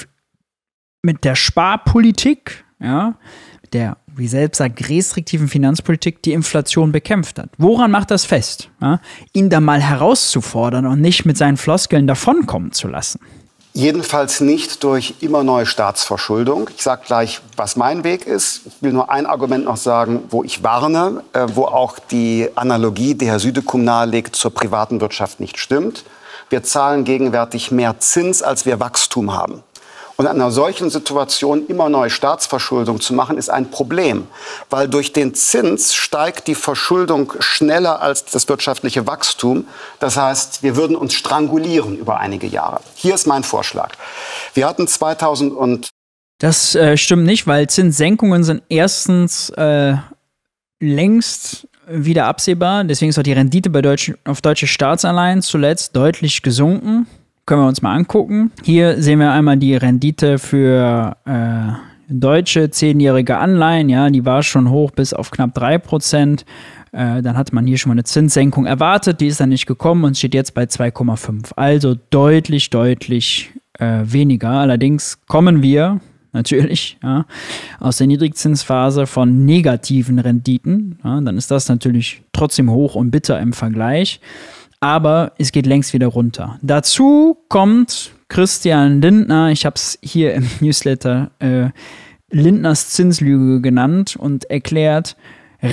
mit der Sparpolitik, ja, der, wie selbst sagt, restriktiven Finanzpolitik die Inflation bekämpft hat. Woran macht das fest? Ja? Ihn da mal herauszufordern und nicht mit seinen Floskeln davonkommen zu lassen. Jedenfalls nicht durch immer neue Staatsverschuldung. Ich sage gleich, was mein Weg ist. Ich will nur ein Argument noch sagen, wo ich warne, äh, wo auch die Analogie, die Herr Südekum nahelegt, zur privaten Wirtschaft nicht stimmt. Wir zahlen gegenwärtig mehr Zins, als wir Wachstum haben. Und in einer solchen Situation immer neue Staatsverschuldung zu machen, ist ein Problem. Weil durch den Zins steigt die Verschuldung schneller als das wirtschaftliche Wachstum. Das heißt, wir würden uns strangulieren über einige Jahre. Hier ist mein Vorschlag. Wir hatten zweitausend und Das äh, stimmt nicht, weil Zinssenkungen sind erstens äh, längst wieder absehbar. Deswegen ist auch die Rendite bei deutschen, auf deutsche Staatsanleihen zuletzt deutlich gesunken. Können wir uns mal angucken. Hier sehen wir einmal die Rendite für äh, deutsche zehnjährige Anleihen. Ja, die war schon hoch bis auf knapp drei Prozent. Äh, dann hat man hier schon mal eine Zinssenkung erwartet. Die ist dann nicht gekommen und steht jetzt bei zwei Komma fünf. Also deutlich, deutlich äh, weniger. Allerdings kommen wir natürlich ja, aus der Niedrigzinsphase von negativen Renditen. Ja, dann ist das natürlich trotzdem hoch und bitter im Vergleich. Aber es geht längst wieder runter. Dazu kommt Christian Lindner, ich habe es hier im Newsletter äh, Lindners Zinslüge genannt und erklärt,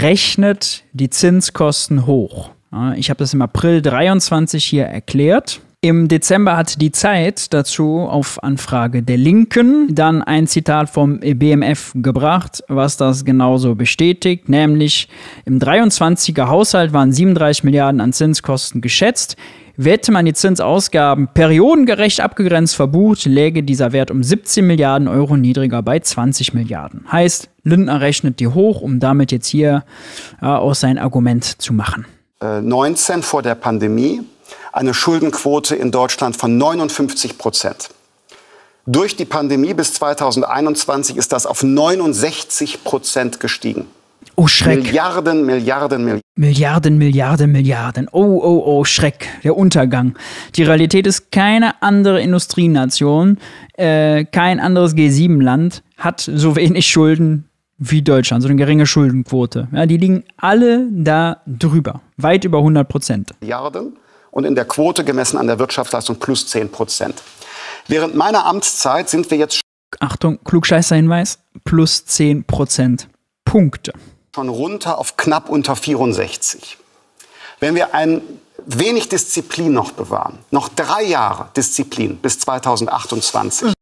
rechnet die Zinskosten hoch. Ja, ich habe das im April dreiundzwanzig hier erklärt. Im Dezember hat die Zeit dazu auf Anfrage der Linken dann ein Zitat vom B M F gebracht, was das genauso bestätigt, nämlich im dreiundzwanziger Haushalt waren siebenunddreißig Milliarden an Zinskosten geschätzt. Hätte man die Zinsausgaben periodengerecht abgegrenzt verbucht, läge dieser Wert um siebzehn Milliarden Euro niedriger bei zwanzig Milliarden. Heißt, Lindner rechnet die hoch, um damit jetzt hier äh, aus sein Argument zu machen. Äh, neunzehn vor der Pandemie. Eine Schuldenquote in Deutschland von neunundfünfzig Prozent. Durch die Pandemie bis zweitausendeinundzwanzig ist das auf neunundsechzig Prozent gestiegen. Oh, Schreck. Milliarden, Milliarden, Milliarden. Milliarden, Milliarden, Milliarden. Oh, oh, oh, Schreck. Der Untergang. Die Realität ist, keine andere Industrienation, äh, kein anderes G sieben Land hat so wenig Schulden wie Deutschland, so eine geringe Schuldenquote. Ja, die liegen alle da drüber. Weit über hundert Prozent. Milliarden. Und in der Quote gemessen an der Wirtschaftsleistung plus zehn Prozent. Während meiner Amtszeit sind wir jetzt Achtung, Klugscheißer-Hinweis, plus zehn Prozent Punkte. Schon runter auf knapp unter vierundsechzig. Wenn wir ein wenig Disziplin noch bewahren, noch drei Jahre Disziplin bis zweitausendachtundzwanzig.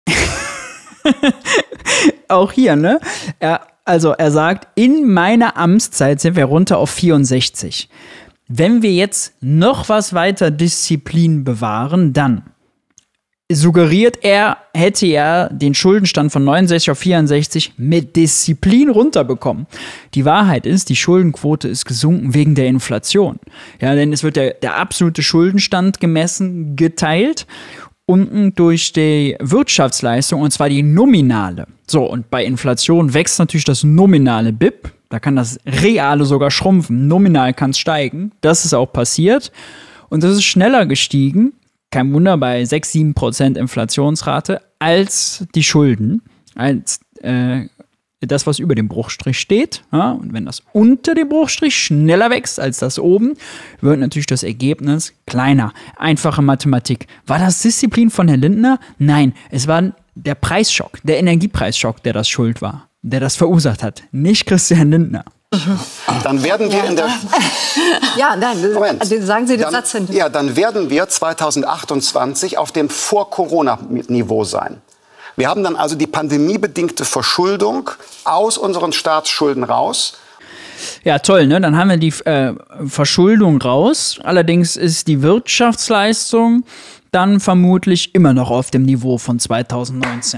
Auch hier, ne? Er, also er sagt, in meiner Amtszeit sind wir runter auf vierundsechzig. Wenn wir jetzt noch was weiter Disziplin bewahren, dann suggeriert er, hätte er den Schuldenstand von neunundsechzig auf vierundsechzig mit Disziplin runterbekommen. Die Wahrheit ist, die Schuldenquote ist gesunken wegen der Inflation. Ja, denn es wird der, der absolute Schuldenstand gemessen, geteilt, unten durch die Wirtschaftsleistung, und zwar die nominale. So, und bei Inflation wächst natürlich das nominale B I P. Da kann das Reale sogar schrumpfen. Nominal kann es steigen. Das ist auch passiert. Und das ist schneller gestiegen, kein Wunder, bei sechs, sieben Prozent Inflationsrate, als die Schulden, als äh, das, was über dem Bruchstrich steht. Ja? Und wenn das unter dem Bruchstrich schneller wächst als das oben, wird natürlich das Ergebnis kleiner. Einfache Mathematik. War das Disziplin von Herrn Lindner? Nein, es war der Preisschock, der Energiepreisschock, der das schuld war, der das verursacht hat, nicht Christian Lindner. Dann werden wir in der... Ja, nein, Moment. Sagen Sie den dann, Satz hinter. Ja, dann werden wir zweitausendachtundzwanzig auf dem Vor-Corona-Niveau sein. Wir haben dann also die pandemiebedingte Verschuldung aus unseren Staatsschulden raus. Ja, toll, ne? Dann haben wir die äh, Verschuldung raus. Allerdings ist die Wirtschaftsleistung dann vermutlich immer noch auf dem Niveau von zweitausendneunzehn.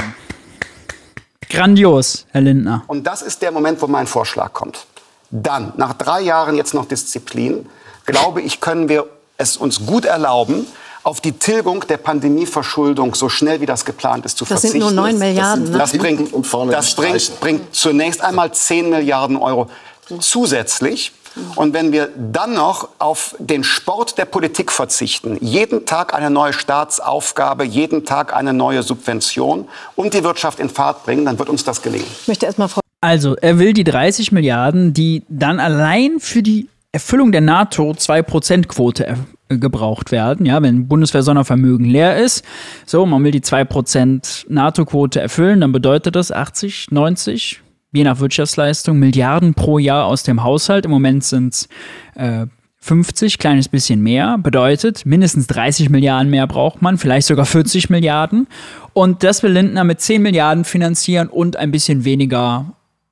Grandios, Herr Lindner. Und das ist der Moment, wo mein Vorschlag kommt. Dann, nach drei Jahren jetzt noch Disziplin, glaube ich, können wir es uns gut erlauben, auf die Tilgung der Pandemieverschuldung so schnell wie das geplant ist zu das verzichten. Das sind nur neun Milliarden. Das, das, bringt, das bringt, bringt zunächst einmal zehn Milliarden Euro zusätzlich. Und wenn wir dann noch auf den Sport der Politik verzichten, jeden Tag eine neue Staatsaufgabe, jeden Tag eine neue Subvention und die Wirtschaft in Fahrt bringen, dann wird uns das gelingen. Ich möchte erst mal Also, er will die dreißig Milliarden, die dann allein für die Erfüllung der NATO zwei Prozent Quote gebraucht werden, ja, wenn Bundeswehr-Sondervermögen leer ist. So, man will die zwei Prozent NATO-Quote erfüllen, dann bedeutet das achtzig, neunzig, je nach Wirtschaftsleistung, Milliarden pro Jahr aus dem Haushalt. Im Moment sind es äh, fünfzig, kleines bisschen mehr. Bedeutet, mindestens dreißig Milliarden mehr braucht man, vielleicht sogar vierzig Milliarden. Und das will Lindner mit zehn Milliarden finanzieren und ein bisschen weniger,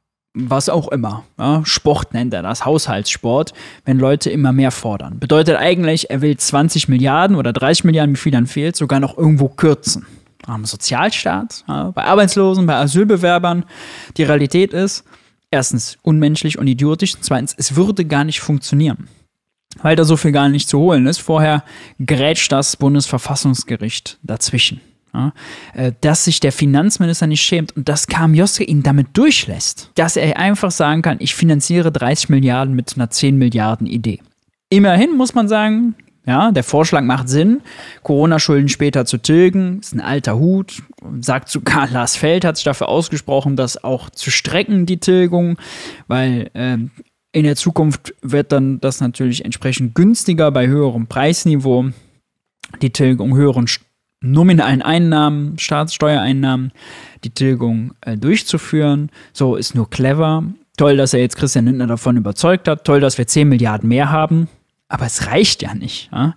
was auch immer. Ja, Sport nennt er das, Haushaltssport, wenn Leute immer mehr fordern. Bedeutet eigentlich, er will zwanzig Milliarden oder dreißig Milliarden, wie viel dann fehlt, sogar noch irgendwo kürzen. Am Sozialstaat, ja, bei Arbeitslosen, bei Asylbewerbern. Die Realität ist, erstens unmenschlich und idiotisch, zweitens, es würde gar nicht funktionieren, weil da so viel gar nicht zu holen ist. Vorher grätscht das Bundesverfassungsgericht dazwischen. Ja, dass sich der Finanzminister nicht schämt und dass Kamiowski ihn damit durchlässt, dass er einfach sagen kann, ich finanziere dreißig Milliarden mit einer zehn Milliarden Idee. Immerhin muss man sagen, ja, der Vorschlag macht Sinn, Corona-Schulden später zu tilgen, ist ein alter Hut, sagt sogar Lars Feld hat sich dafür ausgesprochen, das auch zu strecken, die Tilgung, weil äh, in der Zukunft wird dann das natürlich entsprechend günstiger bei höherem Preisniveau, die Tilgung höheren nominalen Einnahmen, Staatssteuereinnahmen, die Tilgung äh, durchzuführen. So, ist nur clever. Toll, dass er jetzt Christian Lindner davon überzeugt hat. Toll, dass wir zehn Milliarden mehr haben. Aber es reicht ja nicht. Ja?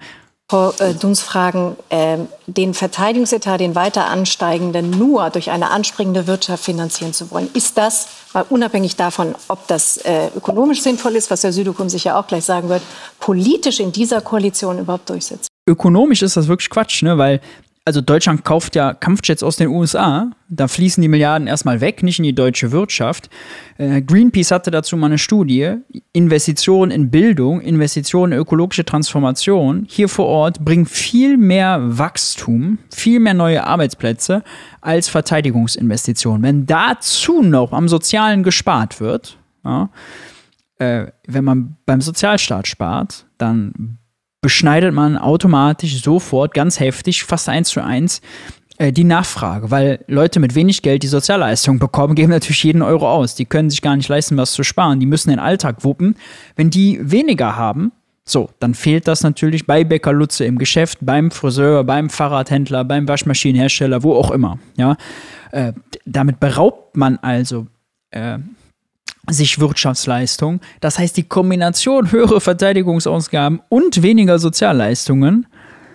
Frau äh, Duns fragen, äh, den Verteidigungsetat, den weiter ansteigenden, nur durch eine anspringende Wirtschaft finanzieren zu wollen. Ist das, mal unabhängig davon, ob das äh, ökonomisch sinnvoll ist, was Herr Südekum sicher auch gleich sagen wird, politisch in dieser Koalition überhaupt durchsetzt? Ökonomisch ist das wirklich Quatsch, ne? Weil also Deutschland kauft ja Kampfjets aus den U S A, da fließen die Milliarden erstmal weg, nicht in die deutsche Wirtschaft. Äh, Greenpeace hatte dazu mal eine Studie, Investitionen in Bildung, Investitionen in ökologische Transformation hier vor Ort bringen viel mehr Wachstum, viel mehr neue Arbeitsplätze als Verteidigungsinvestitionen. Wenn dazu noch am Sozialen gespart wird, ja, äh, wenn man beim Sozialstaat spart, dann beschneidet man automatisch sofort ganz heftig, fast eins zu eins, äh, die Nachfrage. Weil Leute mit wenig Geld, die Sozialleistungen bekommen, geben natürlich jeden Euro aus. Die können sich gar nicht leisten, was zu sparen. Die müssen den Alltag wuppen. Wenn die weniger haben, so, dann fehlt das natürlich bei Bäcker Lutze im Geschäft, beim Friseur, beim Fahrradhändler, beim Waschmaschinenhersteller, wo auch immer. Ja? Äh, damit beraubt man also äh, sich Wirtschaftsleistung. Das heißt, die Kombination höhere Verteidigungsausgaben und weniger Sozialleistungen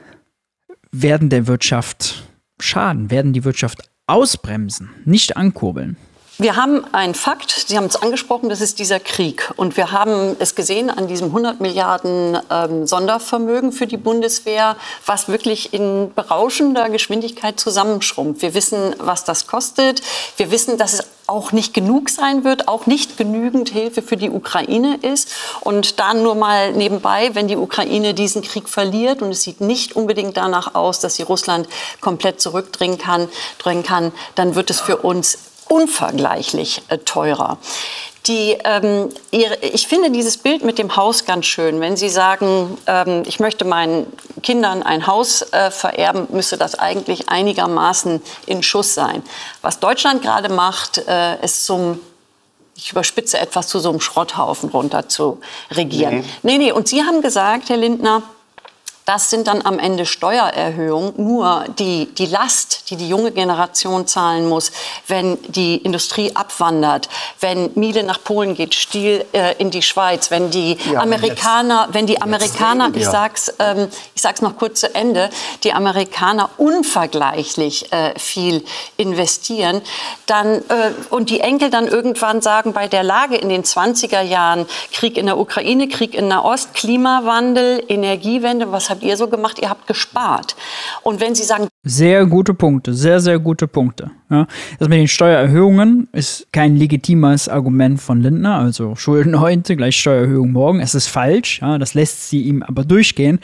werden der Wirtschaft schaden, werden die Wirtschaft ausbremsen, nicht ankurbeln. Wir haben einen Fakt, Sie haben es angesprochen, das ist dieser Krieg. Und wir haben es gesehen an diesem hundert Milliarden ähm, Sondervermögen für die Bundeswehr, was wirklich in berauschender Geschwindigkeit zusammenschrumpft. Wir wissen, was das kostet. Wir wissen, dass es auch nicht genug sein wird, auch nicht genügend Hilfe für die Ukraine ist. Und dann nur mal nebenbei, wenn die Ukraine diesen Krieg verliert, und es sieht nicht unbedingt danach aus, dass sie Russland komplett zurückdrängen kann, drängen kann, dann wird es für uns unvergleichlich äh, teurer. Die, ähm, ihre, ich finde dieses Bild mit dem Haus ganz schön. Wenn Sie sagen, ähm, ich möchte meinen Kindern ein Haus äh, vererben, müsste das eigentlich einigermaßen in Schuss sein. Was Deutschland gerade macht, äh, ist zum, ich überspitze etwas, zu so einem Schrotthaufen runter zu regieren. Nee. nee, nee. Und Sie haben gesagt, Herr Lindner, das sind dann am Ende Steuererhöhungen, nur die, die Last, die die junge Generation zahlen muss, wenn die Industrie abwandert, wenn Miele nach Polen geht, Stihl äh, in die Schweiz, wenn die ja, Amerikaner, jetzt, wenn die Amerikaner, jetzt, ich sag's, ähm, ich sag's noch kurz zu Ende, die Amerikaner unvergleichlich äh, viel investieren, dann äh, und die Enkel dann irgendwann sagen, bei der Lage in den zwanziger Jahren, Krieg in der Ukraine, Krieg in Nahost, Klimawandel, Energiewende, was habt ihr so gemacht? Ihr habt gespart. Und wenn Sie sagen... Sehr gute Punkte, sehr, sehr gute Punkte. Ja. Das mit den Steuererhöhungen ist kein legitimes Argument von Lindner, also Schulden heute, gleich Steuererhöhung morgen. Es ist falsch, ja, das lässt sie ihm aber durchgehen,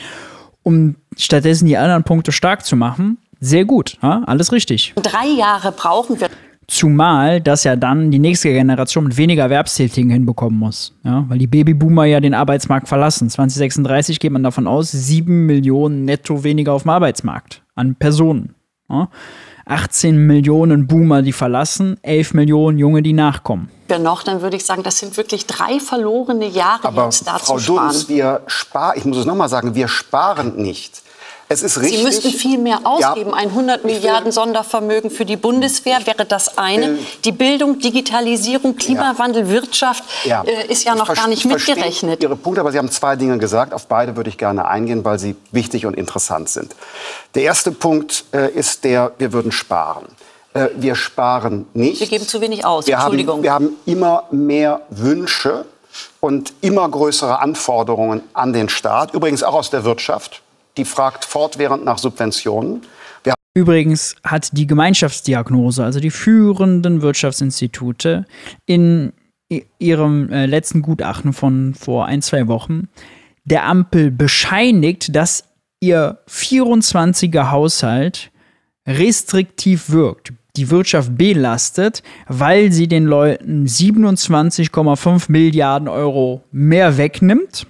um stattdessen die anderen Punkte stark zu machen. Sehr gut, ja, alles richtig. Drei Jahre brauchen wir... Zumal das ja dann die nächste Generation mit weniger Erwerbstätigen hinbekommen muss. Ja, weil die Babyboomer ja den Arbeitsmarkt verlassen. zwanzig sechsunddreißig geht man davon aus, sieben Millionen netto weniger auf dem Arbeitsmarkt an Personen. Ja, achtzehn Millionen Boomer, die verlassen, elf Millionen Junge, die nachkommen. Ja, noch, dann würde ich sagen, das sind wirklich drei verlorene Jahre, aber jetzt da Frau zu sparen. Dunz, wir sparen, ich muss es noch mal sagen, wir sparen nicht. Es ist richtig. Sie müssten viel mehr ausgeben. Ja, ein hundert Milliarden Sondervermögen für die Bundeswehr wäre das eine. Die Bildung, Digitalisierung, Klimawandel, ja. Wirtschaft ja. Äh, ist ja noch gar nicht mitgerechnet. Ihre Punkte, aber Sie haben zwei Dinge gesagt. Auf beide würde ich gerne eingehen, weil sie wichtig und interessant sind. Der erste Punkt äh, ist der, wir würden sparen. Äh, wir sparen nicht. Wir geben zu wenig aus. Wir Entschuldigung. Haben, wir haben immer mehr Wünsche und immer größere Anforderungen an den Staat. Übrigens auch aus der Wirtschaft. Die fragt fortwährend nach Subventionen. Wir Übrigens hat die Gemeinschaftsdiagnose, also die führenden Wirtschaftsinstitute, in ihrem äh, letzten Gutachten von vor ein, zwei Wochen der Ampel bescheinigt, dass ihr vierundzwanziger Haushalt restriktiv wirkt, die Wirtschaft belastet, weil sie den Leuten siebenundzwanzig Komma fünf Milliarden Euro mehr wegnimmt.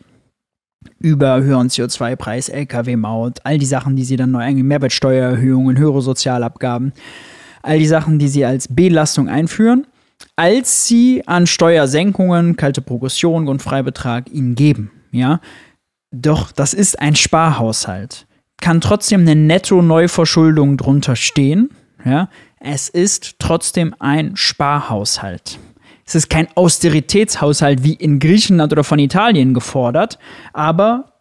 Über höheren C O zwei Preis, L K W-Maut, all die Sachen, die sie dann neu eingehen, Mehrwertsteuererhöhungen, höhere Sozialabgaben, all die Sachen, die sie als Belastung einführen, als sie an Steuersenkungen, kalte Progression und Freibetrag ihnen geben. Ja? Doch das ist ein Sparhaushalt. Kann trotzdem eine Netto-Neuverschuldung drunter stehen. Ja? Es ist trotzdem ein Sparhaushalt. Es ist kein Austeritätshaushalt wie in Griechenland oder von Italien gefordert, aber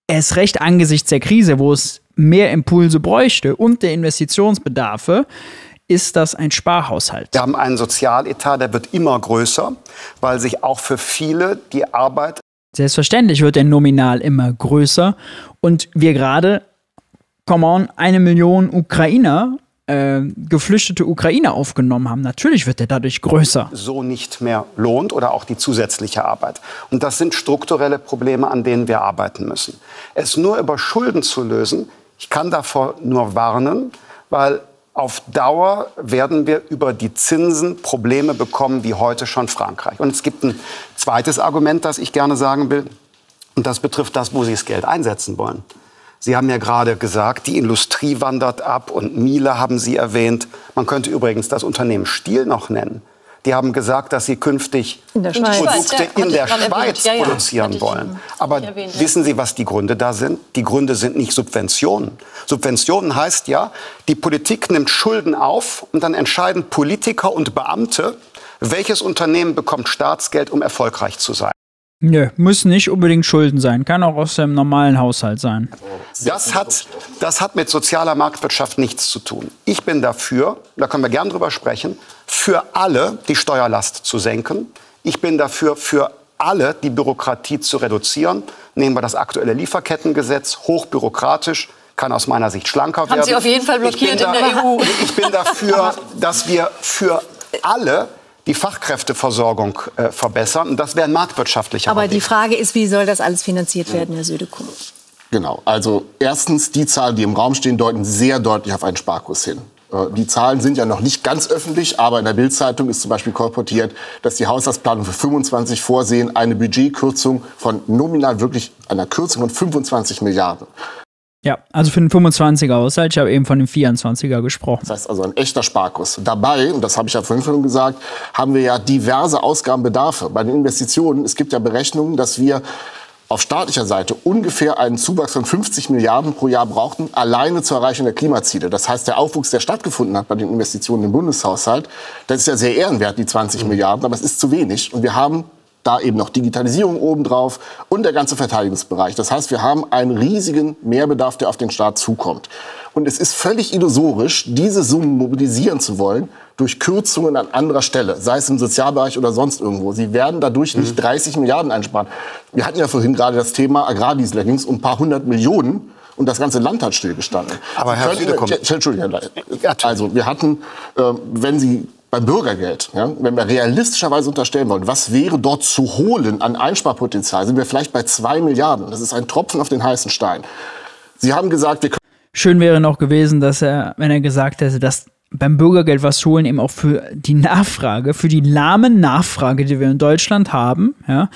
erst recht angesichts der Krise, wo es mehr Impulse bräuchte und der Investitionsbedarfe, ist das ein Sparhaushalt. Wir haben einen Sozialetat, der wird immer größer, weil sich auch für viele die Arbeit... Selbstverständlich wird der nominal immer größer und wir gerade, come on, eine Million Ukrainer, äh, geflüchtete Ukrainer aufgenommen haben. Natürlich wird der dadurch größer. So nicht mehr lohnt oder auch die zusätzliche Arbeit. Und das sind strukturelle Probleme, an denen wir arbeiten müssen. Es nur über Schulden zu lösen, ich kann davor nur warnen, weil auf Dauer werden wir über die Zinsen Probleme bekommen, wie heute schon Frankreich. Und es gibt ein zweites Argument, das ich gerne sagen will. Und das betrifft das, wo Sie das Geld einsetzen wollen. Sie haben ja gerade gesagt, die Industrie wandert ab und Miele haben Sie erwähnt. Man könnte übrigens das Unternehmen Stihl noch nennen. Die haben gesagt, dass sie künftig in der Schweiz. Produkte Ja, in der hatte ich gerade Schweiz erwähnt. Ja, ja, produzieren hatte ich wollen. Aber erwähnt, ja. wissen Sie, was die Gründe da sind? Die Gründe sind nicht Subventionen. Subventionen heißt ja, die Politik nimmt Schulden auf und dann entscheiden Politiker und Beamte, welches Unternehmen bekommt Staatsgeld, um erfolgreich zu sein. Nö, müssen nicht unbedingt Schulden sein. Kann auch aus dem normalen Haushalt sein. Das hat, das hat mit sozialer Marktwirtschaft nichts zu tun. Ich bin dafür, da können wir gern drüber sprechen, für alle die Steuerlast zu senken. Ich bin dafür, für alle die Bürokratie zu reduzieren. Nehmen wir das aktuelle Lieferkettengesetz, hochbürokratisch, kann aus meiner Sicht schlanker Haben werden. Sie auf jeden Fall blockiert in der E U. Ich bin dafür, dass wir für alle die Fachkräfteversorgung äh, verbessern. Und das wäre ein marktwirtschaftlicher Aber Weg. die Frage ist, wie soll das alles finanziert werden, Herr Södekow? Genau, also erstens, die Zahlen, die im Raum stehen, deuten sehr deutlich auf einen Sparkurs hin. Äh, Die Zahlen sind ja noch nicht ganz öffentlich, aber in der Bild-Zeitung ist zum Beispiel kolportiert, dass die Haushaltsplanung für fünfundzwanzig vorsehen eine Budgetkürzung von nominal wirklich einer Kürzung von fünfundzwanzig Milliarden. Ja, also für den fünfundzwanziger Haushalt, ich habe eben von dem vierundzwanziger gesprochen. Das heißt also ein echter Sparkurs. Dabei, und das habe ich ja vorhin schon gesagt, haben wir ja diverse Ausgabenbedarfe. Bei den Investitionen, es gibt ja Berechnungen, dass wir auf staatlicher Seite ungefähr einen Zuwachs von fünfzig Milliarden pro Jahr brauchten, alleine zur Erreichung der Klimaziele. Das heißt, der Aufwuchs, der stattgefunden hat bei den Investitionen im Bundeshaushalt, das ist ja sehr ehrenwert, die zwanzig Milliarden, aber es ist zu wenig. Und wir haben da eben noch Digitalisierung obendrauf und der ganze Verteidigungsbereich. Das heißt, wir haben einen riesigen Mehrbedarf, der auf den Staat zukommt. Und es ist völlig illusorisch, diese Summen mobilisieren zu wollen durch Kürzungen an anderer Stelle, sei es im Sozialbereich oder sonst irgendwo. Sie werden dadurch nicht mhm. dreißig Milliarden einsparen. Wir hatten ja vorhin gerade das Thema Agrardiesel, da ging es um ein paar hundert Millionen. Und das ganze Land hat stillgestanden. Aber Herr Södekow, Entschuldigung, also wir hatten, äh, wenn Sie beim Bürgergeld, ja, wenn wir realistischerweise unterstellen wollen, was wäre dort zu holen an Einsparpotenzial, sind wir vielleicht bei zwei Milliarden. Das ist ein Tropfen auf den heißen Stein. Sie haben gesagt, wir können. Schön wäre noch gewesen, dass er, wenn er gesagt hätte, dass beim Bürgergeld was holen, eben auch für die Nachfrage, für die lahme Nachfrage, die wir in Deutschland haben, ja,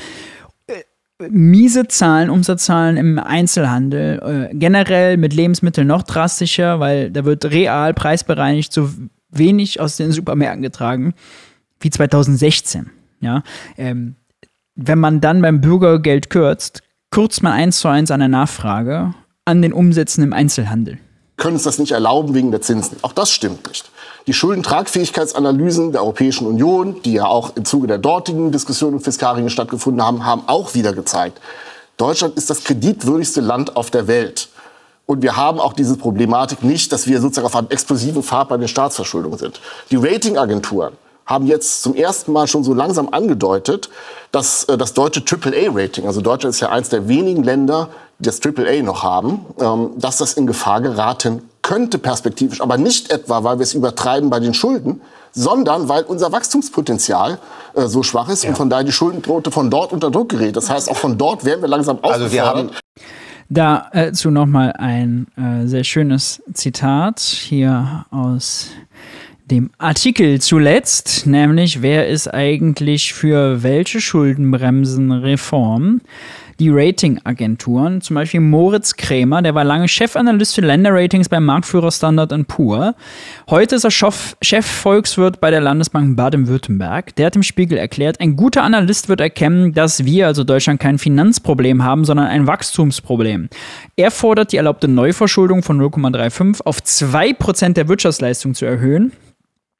miese Zahlen, Umsatzzahlen im Einzelhandel, äh, generell mit Lebensmitteln noch drastischer, weil da wird real preisbereinigt so wenig aus den Supermärkten getragen wie zweitausendsechzehn. Ja? Ähm, wenn man dann beim Bürgergeld kürzt, kürzt man eins zu eins an der Nachfrage, an den Umsätzen im Einzelhandel. Können uns das nicht erlauben wegen der Zinsen. Auch das stimmt nicht. Die Schuldentragfähigkeitsanalysen der Europäischen Union, die ja auch im Zuge der dortigen Diskussionen um Fiskalregeln stattgefunden haben, haben auch wieder gezeigt, Deutschland ist das kreditwürdigste Land auf der Welt. Und wir haben auch diese Problematik nicht, dass wir sozusagen auf einem explosiven Pfad bei den Staatsverschuldungen sind. Die Ratingagenturen haben jetzt zum ersten Mal schon so langsam angedeutet, dass äh, das deutsche Triple A Rating, also Deutschland ist ja eines der wenigen Länder, die das Triple A noch haben, ähm, dass das in Gefahr geraten könnte perspektivisch. Aber nicht etwa, weil wir es übertreiben bei den Schulden, sondern weil unser Wachstumspotenzial äh, so schwach ist, ja, und von daher die Schuldenquote von dort unter Druck gerät. Das heißt, auch von dort werden wir langsam aufgefordert. Also wir haben Dazu nochmal ein äh, sehr schönes Zitat hier aus dem Artikel zuletzt, nämlich wer ist eigentlich für welche Schuldenbremsenreform? Die Ratingagenturen, zum Beispiel Moritz Krämer, der war lange Chefanalyst für Länderratings beim Marktführer Standard and Poor. Heute ist er Chefvolkswirt bei der Landesbank Baden-Württemberg. Der hat im Spiegel erklärt, ein guter Analyst wird erkennen, dass wir, also Deutschland, kein Finanzproblem haben, sondern ein Wachstumsproblem. Er fordert, die erlaubte Neuverschuldung von null Komma fünfunddreißig auf zwei Prozent der Wirtschaftsleistung zu erhöhen.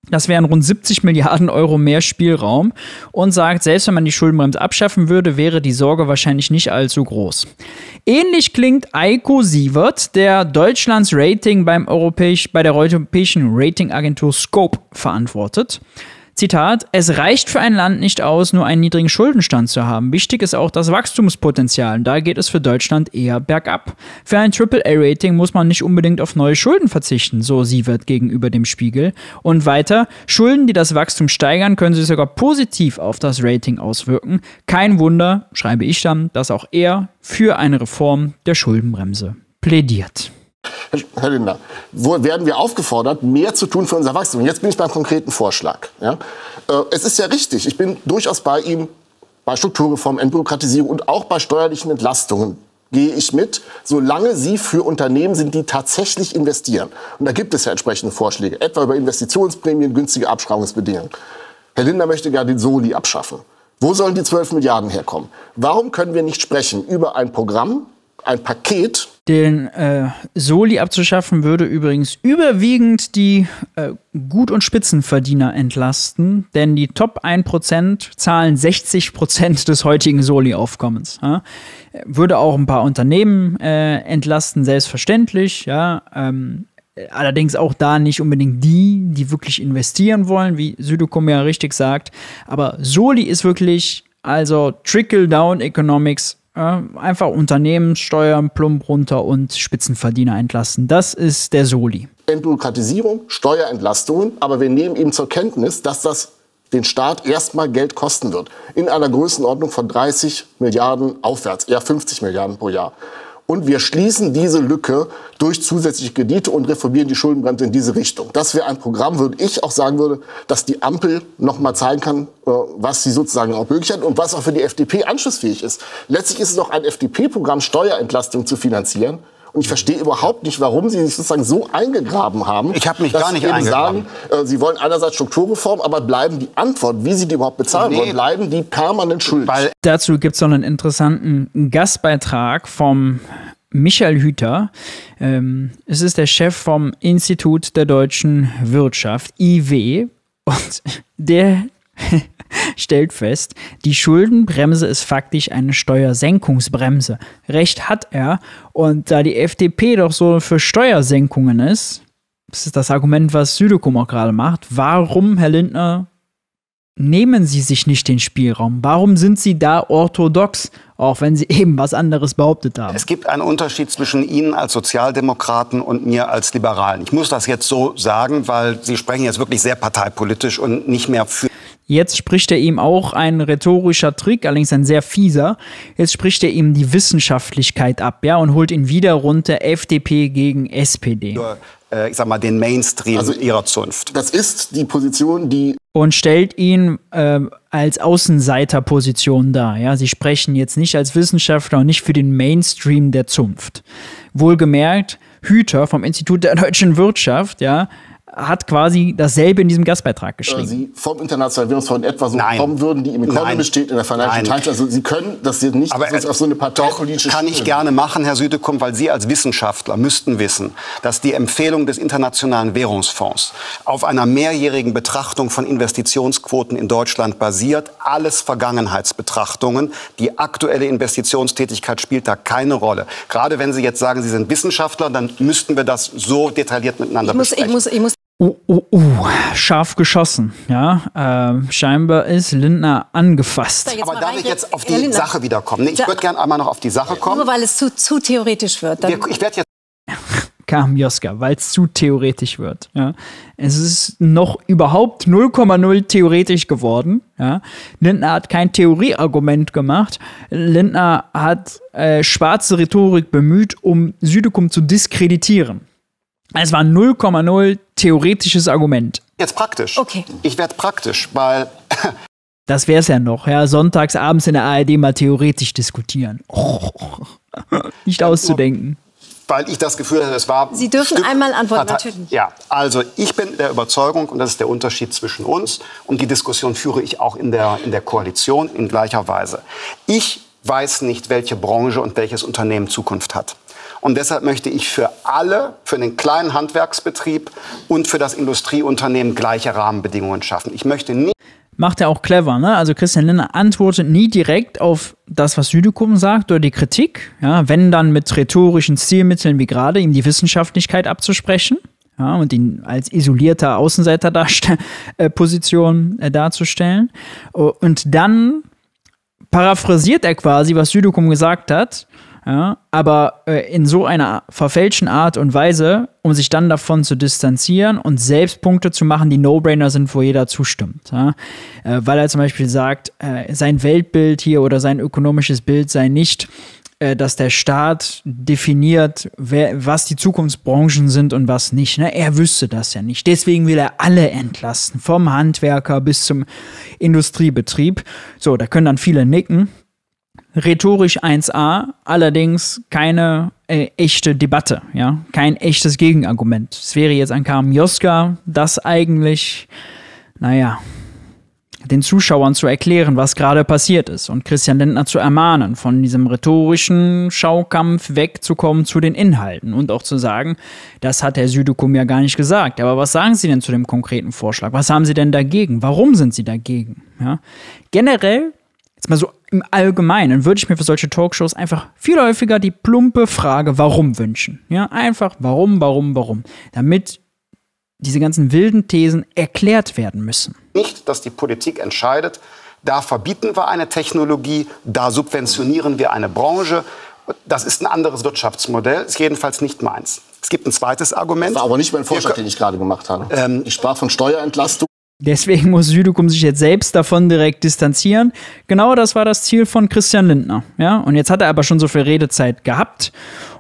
Das wären rund siebzig Milliarden Euro mehr Spielraum und sagt, selbst wenn man die Schuldenbremse abschaffen würde, wäre die Sorge wahrscheinlich nicht allzu groß. Ähnlich klingt Eiko Sievert, der Deutschlands Rating beim Europäisch, bei der europäischen Ratingagentur Scope verantwortet. Zitat, es reicht für ein Land nicht aus, nur einen niedrigen Schuldenstand zu haben. Wichtig ist auch das Wachstumspotenzial. Da geht es für Deutschland eher bergab. Für ein Triple A Rating muss man nicht unbedingt auf neue Schulden verzichten, so Sievert gegenüber dem Spiegel. Und weiter, Schulden, die das Wachstum steigern, können sich sogar positiv auf das Rating auswirken. Kein Wunder, schreibe ich dann, dass auch er für eine Reform der Schuldenbremse plädiert. Herr Lindner, wo werden wir aufgefordert, mehr zu tun für unser Wachstum? Und jetzt bin ich beim konkreten Vorschlag. Ja? Äh, es ist ja richtig, ich bin durchaus bei ihm, bei Strukturreform, Entbürokratisierung und auch bei steuerlichen Entlastungen gehe ich mit, solange sie für Unternehmen sind, die tatsächlich investieren. Und da gibt es ja entsprechende Vorschläge, etwa über Investitionsprämien, günstige Abschreibungsbedingungen. Herr Lindner möchte gerne den Soli abschaffen. Wo sollen die zwölf Milliarden herkommen? Warum können wir nicht sprechen über ein Programm, ein Paket? Den äh, Soli abzuschaffen würde übrigens überwiegend die äh, Gut- und Spitzenverdiener entlasten, denn die Top ein Prozent zahlen sechzig Prozent des heutigen Soli-Aufkommens. Ja? Würde auch ein paar Unternehmen äh, entlasten, selbstverständlich. Ja? Ähm, allerdings auch da nicht unbedingt die, die wirklich investieren wollen, wie Südekum ja richtig sagt. Aber Soli ist wirklich, also Trickle-Down-Economics. Ja, einfach Unternehmenssteuern plump runter und Spitzenverdiener entlasten. Das ist der Soli. Entbürokratisierung, Steuerentlastungen, aber wir nehmen eben zur Kenntnis, dass das den Staat erstmal Geld kosten wird. In einer Größenordnung von dreißig Milliarden aufwärts, eher fünfzig Milliarden pro Jahr. Und wir schließen diese Lücke durch zusätzliche Kredite und reformieren die Schuldenbremse in diese Richtung. Das wäre ein Programm, würde ich auch sagen würde, dass die Ampel noch mal zeigen kann, was sie sozusagen auch möglich hat und was auch für die F D P anschlussfähig ist. Letztlich ist es doch ein F D P-Programm, Steuerentlastung zu finanzieren. Und ich verstehe überhaupt nicht, warum Sie sich sozusagen so eingegraben haben. Ich habe mich dass gar nicht Sie eben eingegraben. sagen, äh, Sie wollen einerseits Strukturreform, aber bleiben die Antwort, wie Sie die überhaupt bezahlen Nee. wollen, bleiben die permanent schuldig. Weil Dazu gibt es noch einen interessanten Gastbeitrag vom Michael Hüter. Ähm, es ist der Chef vom Institut der deutschen Wirtschaft, I W. Und der stellt fest, die Schuldenbremse ist faktisch eine Steuersenkungsbremse. Recht hat er. Und da die F D P doch so für Steuersenkungen ist, das ist das Argument, was Südekum auch gerade macht, warum, Herr Lindner, nehmen Sie sich nicht den Spielraum? Warum sind Sie da orthodox, auch wenn Sie eben was anderes behauptet haben? es gibt einen Unterschied zwischen Ihnen als Sozialdemokraten und mir als Liberalen. Ich muss das jetzt so sagen, weil Sie sprechen jetzt wirklich sehr parteipolitisch und nicht mehr für... Jetzt spricht er ihm auch ein rhetorischer Trick, allerdings ein sehr fieser. Jetzt spricht er ihm die Wissenschaftlichkeit ab, ja, und holt ihn wieder runter, F D P gegen S P D. äh, ich sag mal, den Mainstream Also- ihrer Zunft. Das ist die Position, die Und stellt ihn äh, als Außenseiterposition dar. Ja? Sie sprechen jetzt nicht als Wissenschaftler und nicht für den Mainstream der Zunft. Wohlgemerkt, Hüter vom Institut der deutschen Wirtschaft, ja, hat quasi dasselbe in diesem Gastbeitrag äh, geschrieben. Sie vom Internationalen Währungsfonds etwa so Nein. kommen würden, die im Economist Nein. steht, in der Financial Nein. Times. Also Sie können das jetzt nicht Aber, auf so eine parteipolitische Doch, kann ich Schiene- gerne machen, Herr Südekum, weil Sie als Wissenschaftler müssten wissen, dass die Empfehlung des Internationalen Währungsfonds auf einer mehrjährigen Betrachtung von Investitionsquoten in Deutschland basiert. Alles Vergangenheitsbetrachtungen. Die aktuelle Investitionstätigkeit spielt da keine Rolle. Gerade wenn Sie jetzt sagen, Sie sind Wissenschaftler, dann müssten wir das so detailliert miteinander Ich muss, ich besprechen. muss, ich muss Oh, oh, oh, scharf geschossen. Ja, ähm, scheinbar ist Lindner angefasst. Jetzt Aber mal darf ich reingehen. jetzt auf Herr die Lindner. Sache wiederkommen? Nee, ich Ja. würde gerne einmal noch auf die Sache kommen. Nur weil es zu, zu theoretisch wird. Dann Wir, ich werde jetzt Kam Joska, weil es zu theoretisch wird. Ja. Es ist noch überhaupt null Komma null theoretisch geworden. Ja. Lindner hat kein Theorieargument gemacht. Lindner hat äh, schwarze Rhetorik bemüht, um Südekum zu diskreditieren. Es war null Komma null theoretisches Argument. jetzt praktisch. Okay. Ich werde praktisch, weil Das wäre es ja noch. Ja. Sonntags abends in der A R D mal theoretisch diskutieren. Oh. Nicht auszudenken. weil ich das Gefühl hatte, es war... Sie dürfen Stück einmal antworten, Partei- natürlich. Ja, also ich bin der Überzeugung, und das ist der Unterschied zwischen uns, und die Diskussion führe ich auch in der, in der Koalition in gleicher Weise. Ich weiß nicht, welche Branche und welches Unternehmen Zukunft hat. Und deshalb möchte ich für alle, für den kleinen Handwerksbetrieb und für das Industrieunternehmen gleiche Rahmenbedingungen schaffen. Ich möchte nicht Macht er auch clever, ne? Also Christian Lindner antwortet nie direkt auf das, was Südekum sagt oder die Kritik, ja, wenn dann mit rhetorischen Stilmitteln wie gerade ihm die Wissenschaftlichkeit abzusprechen, ja, und ihn als isolierter Außenseiter-Position äh, darzustellen. Und dann paraphrasiert er quasi, was Südekum gesagt hat, ja, aber äh, in so einer verfälschten Art und Weise, um sich dann davon zu distanzieren und selbst Punkte zu machen, die No-Brainer sind, wo jeder zustimmt. Ja? Äh, weil er zum Beispiel sagt, äh, sein Weltbild hier oder sein ökonomisches Bild sei nicht, äh, dass der Staat definiert, wer, was die Zukunftsbranchen sind und was nicht. Ne? Er wüsste das ja nicht. Deswegen will er alle entlasten, vom Handwerker bis zum Industriebetrieb. So, da können dann viele nicken. Rhetorisch eins a, allerdings keine äh, echte Debatte, ja, kein echtes Gegenargument. Es wäre jetzt an Carmen Joska, das eigentlich, naja, den Zuschauern zu erklären, was gerade passiert ist und Christian Lindner zu ermahnen, von diesem rhetorischen Schaukampf wegzukommen zu den Inhalten und auch zu sagen, das hat Herr Südekum ja gar nicht gesagt. Aber was sagen Sie denn zu dem konkreten Vorschlag? Was haben Sie denn dagegen? Warum sind Sie dagegen? Ja? Generell, jetzt mal so im Allgemeinen, würde ich mir für solche Talkshows einfach viel häufiger die plumpe Frage warum wünschen. Ja, einfach warum, warum, warum. Damit diese ganzen wilden Thesen erklärt werden müssen. Nicht, dass die Politik entscheidet, da verbieten wir eine Technologie, da subventionieren wir eine Branche. Das ist ein anderes Wirtschaftsmodell, ist jedenfalls nicht meins. Es gibt ein zweites Argument. Das war aber nicht mein Vorschlag, den ich gerade gemacht habe. Ähm, ich sprach von Steuerentlastung. Deswegen muss Südekum sich jetzt selbst davon direkt distanzieren. Genau das war das Ziel von Christian Lindner. Ja? Und jetzt hat er aber schon so viel Redezeit gehabt.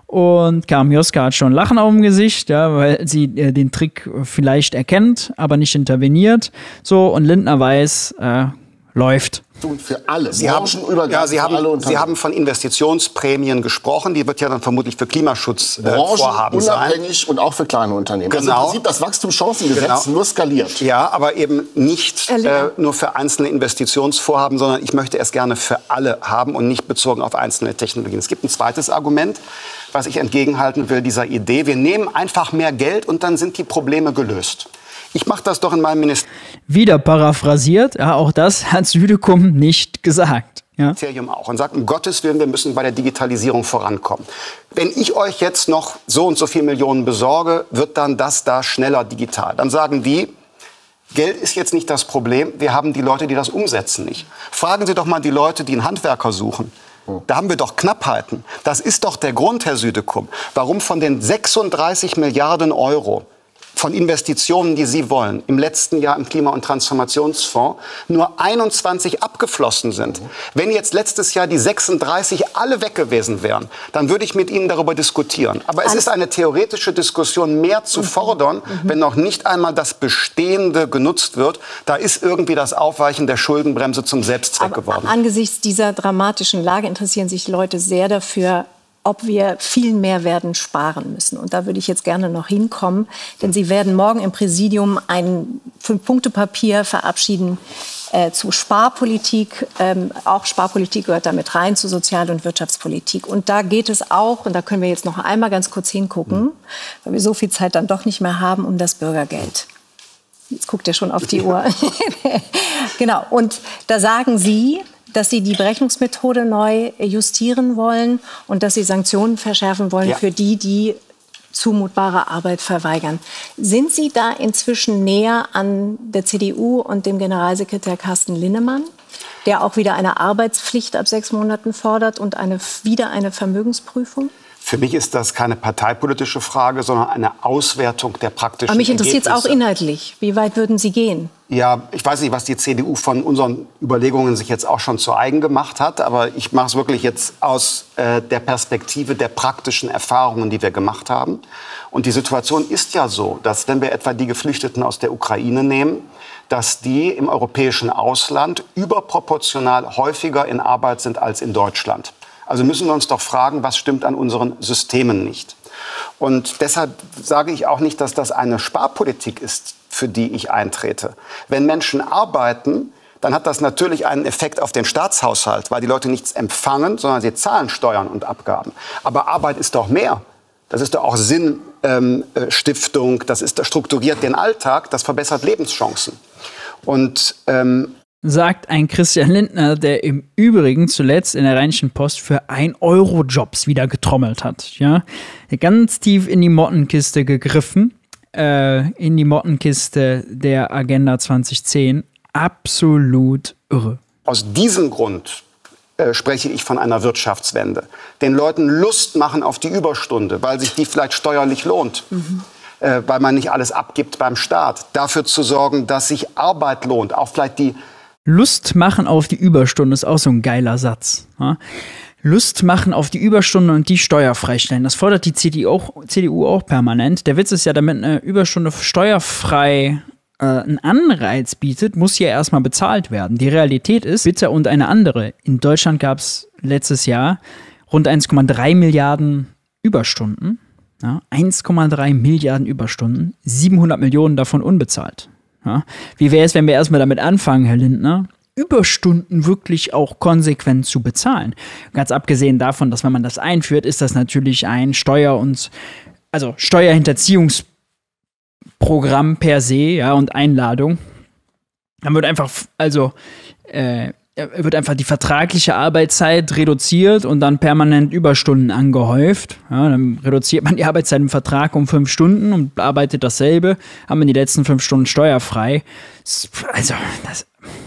Und Carmen Joska hat schon Lachen auf dem Gesicht, ja, weil sie äh, den Trick vielleicht erkennt, aber nicht interveniert. So, und Lindner weiß, äh, läuft. Für alle. Sie haben, ja, Sie, haben, Sie haben von Investitionsprämien gesprochen. Die wird ja dann vermutlich für Klimaschutzvorhaben äh, sein. Unabhängig und auch für kleine Unternehmen. Genau. Also im Prinzip das Wachstumschancengesetz genau. nur skaliert. Ja, aber eben nicht äh, nur für einzelne Investitionsvorhaben, sondern ich möchte es gerne für alle haben und nicht bezogen auf einzelne Technologien. Es gibt ein zweites Argument, was ich entgegenhalten will dieser Idee. Wir nehmen einfach mehr Geld und dann sind die Probleme gelöst. Ich mache das doch in meinem Ministerium. Wieder paraphrasiert, ja, auch das hat Südekum nicht gesagt. Ja. Ministerium auch und sagt, um Gottes Willen, wir müssen bei der Digitalisierung vorankommen. Wenn ich euch jetzt noch so und so viel Millionen besorge, wird dann das da schneller digital. Dann sagen die, Geld ist jetzt nicht das Problem, wir haben die Leute, die das umsetzen, nicht. Fragen Sie doch mal die Leute, die einen Handwerker suchen. Da haben wir doch Knappheiten. Das ist doch der Grund, Herr Südekum, warum von den sechsunddreißig Milliarden Euro von Investitionen, die Sie wollen, im letzten Jahr im Klima- und Transformationsfonds nur einundzwanzig abgeflossen sind. Mhm. Wenn jetzt letztes Jahr die sechsunddreißig alle weg gewesen wären, dann würde ich mit Ihnen darüber diskutieren. Aber es ist eine theoretische Diskussion, mehr zu fordern, mhm. wenn noch nicht einmal das Bestehende genutzt wird. Da ist irgendwie das Aufweichen der Schuldenbremse zum Selbstzweck Aber geworden. Angesichts dieser dramatischen Lage interessieren sich Leute sehr dafür, ob wir viel mehr werden sparen müssen. Und da würde ich jetzt gerne noch hinkommen, denn Sie werden morgen im Präsidium ein Fünf-Punkte-Papier verabschieden äh, zu Sparpolitik. Ähm, auch Sparpolitik gehört damit rein, zu Sozial- und Wirtschaftspolitik. Und da geht es auch, und da können wir jetzt noch einmal ganz kurz hingucken, weil wir so viel Zeit dann doch nicht mehr haben, um das Bürgergeld. Jetzt guckt er schon auf die Uhr. Genau, und da sagen Sie, dass Sie die Berechnungsmethode neu justieren wollen und dass Sie Sanktionen verschärfen wollen ja. für die, die zumutbare Arbeit verweigern. Sind Sie da inzwischen näher an der C D U und dem Generalsekretär Carsten Linnemann, der auch wieder eine Arbeitspflicht ab sechs Monaten fordert und eine, wieder eine Vermögensprüfung? Für mich ist das keine parteipolitische Frage, sondern eine Auswertung der praktischen Ergebnisse. Aber mich interessiert es auch inhaltlich. Wie weit würden Sie gehen? Ja, ich weiß nicht, was die C D U von unseren Überlegungen sich jetzt auch schon zu eigen gemacht hat. Aber ich mache es wirklich jetzt aus äh, der Perspektive der praktischen Erfahrungen, die wir gemacht haben. Und die Situation ist ja so, dass wenn wir etwa die Geflüchteten aus der Ukraine nehmen, dass die im europäischen Ausland überproportional häufiger in Arbeit sind als in Deutschland. Also müssen wir uns doch fragen, was stimmt an unseren Systemen nicht? Und deshalb sage ich auch nicht, dass das eine Sparpolitik ist, für die ich eintrete. Wenn Menschen arbeiten, dann hat das natürlich einen Effekt auf den Staatshaushalt, weil die Leute nichts empfangen, sondern sie zahlen Steuern und Abgaben. Aber Arbeit ist doch mehr. Das ist doch auch Sinnstiftung, ähm, das ist, das strukturiert den Alltag, das verbessert Lebenschancen. Und ähm, sagt ein Christian Lindner, der im Übrigen zuletzt in der Rheinischen Post für ein Euro Jobs wieder getrommelt hat. Ja? Ganz tief in die Mottenkiste gegriffen, äh, in die Mottenkiste der Agenda zwanzig zehn. Absolut irre. Aus diesem Grund äh, spreche ich von einer Wirtschaftswende. Den Leuten Lust machen auf die Überstunde, weil sich die vielleicht steuerlich lohnt. Mhm. Äh, weil man nicht alles abgibt beim Staat. Dafür zu sorgen, dass sich Arbeit lohnt. Auch vielleicht die Lust machen auf die Überstunde ist auch so ein geiler Satz. Ja? Lust machen auf die Überstunde und die steuerfrei stellen. Das fordert die C D U auch, C D U auch permanent. Der Witz ist ja, damit eine Überstunde steuerfrei äh, einen Anreiz bietet, muss ja erstmal bezahlt werden. Die Realität ist, bitte und eine andere. In Deutschland gab es letztes Jahr rund eins Komma drei Milliarden Überstunden. Ja? eins Komma drei Milliarden Überstunden, siebenhundert Millionen davon unbezahlt. Ja? Wie wäre es, wenn wir erstmal damit anfangen, Herr Lindner, Überstunden wirklich auch konsequent zu bezahlen? Ganz abgesehen davon, dass wenn man das einführt, ist das natürlich ein Steuer- und also Steuerhinterziehungsprogramm per se, ja, und Einladung. Dann wird einfach, also äh, wird einfach die vertragliche Arbeitszeit reduziert und dann permanent Überstunden angehäuft. Ja, dann reduziert man die Arbeitszeit im Vertrag um fünf Stunden und arbeitet dasselbe, haben wir die letzten fünf Stunden steuerfrei. Also, das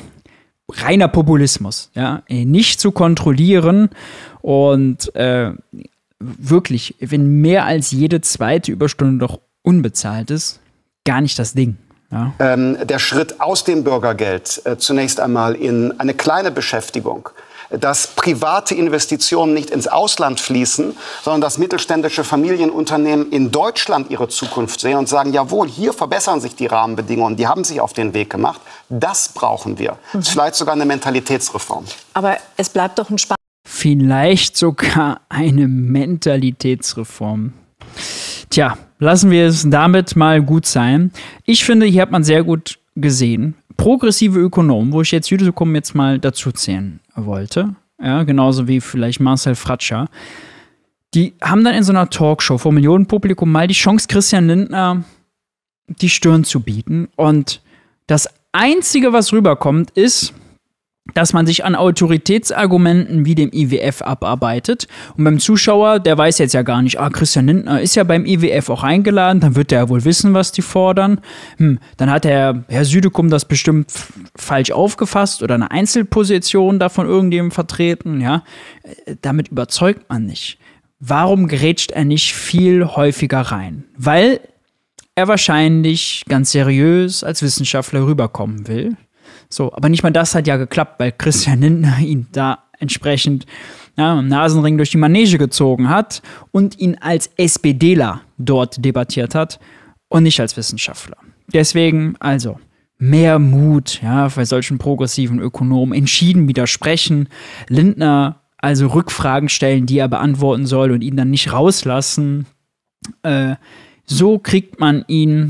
reiner Populismus, ja, nicht zu kontrollieren und äh, wirklich, wenn mehr als jede zweite Überstunde doch unbezahlt ist, gar nicht das Ding. Ja. Ähm, der Schritt aus dem Bürgergeld äh, zunächst einmal in eine kleine Beschäftigung, dass private Investitionen nicht ins Ausland fließen, sondern dass mittelständische Familienunternehmen in Deutschland ihre Zukunft sehen und sagen, jawohl, hier verbessern sich die Rahmenbedingungen, die haben sich auf den Weg gemacht. Das brauchen wir. Mhm. Vielleicht sogar eine Mentalitätsreform. Aber es bleibt doch ein Spaß. Vielleicht sogar eine Mentalitätsreform. Tja, lassen wir es damit mal gut sein. Ich finde, hier hat man sehr gut gesehen, progressive Ökonomen, wo ich jetzt Jüdesekum jetzt mal dazu zählen wollte, ja, genauso wie vielleicht Marcel Fratscher, die haben dann in so einer Talkshow vor Millionenpublikum mal die Chance, Christian Lindner die Stirn zu bieten. Und das Einzige, was rüberkommt, ist, dass man sich an Autoritätsargumenten wie dem I W F abarbeitet. Und beim Zuschauer, der weiß jetzt ja gar nicht, ah, Christian Lindner ist ja beim I W F auch eingeladen, dann wird der ja wohl wissen, was die fordern. Hm, dann hat der Herr Südekum das bestimmt f- falsch aufgefasst oder eine Einzelposition davon irgendjemandem vertreten. Ja, damit überzeugt man nicht. Warum grätscht er nicht viel häufiger rein? Weil er wahrscheinlich ganz seriös als Wissenschaftler rüberkommen will. So, aber nicht mal das hat ja geklappt, weil Christian Lindner ihn da entsprechend ja, im Nasenring durch die Manege gezogen hat und ihn als SPDler dort debattiert hat und nicht als Wissenschaftler. Deswegen also mehr Mut, ja, bei solchen progressiven Ökonomen, entschieden widersprechen, Lindner also Rückfragen stellen, die er beantworten soll und ihn dann nicht rauslassen. Äh, so kriegt man ihn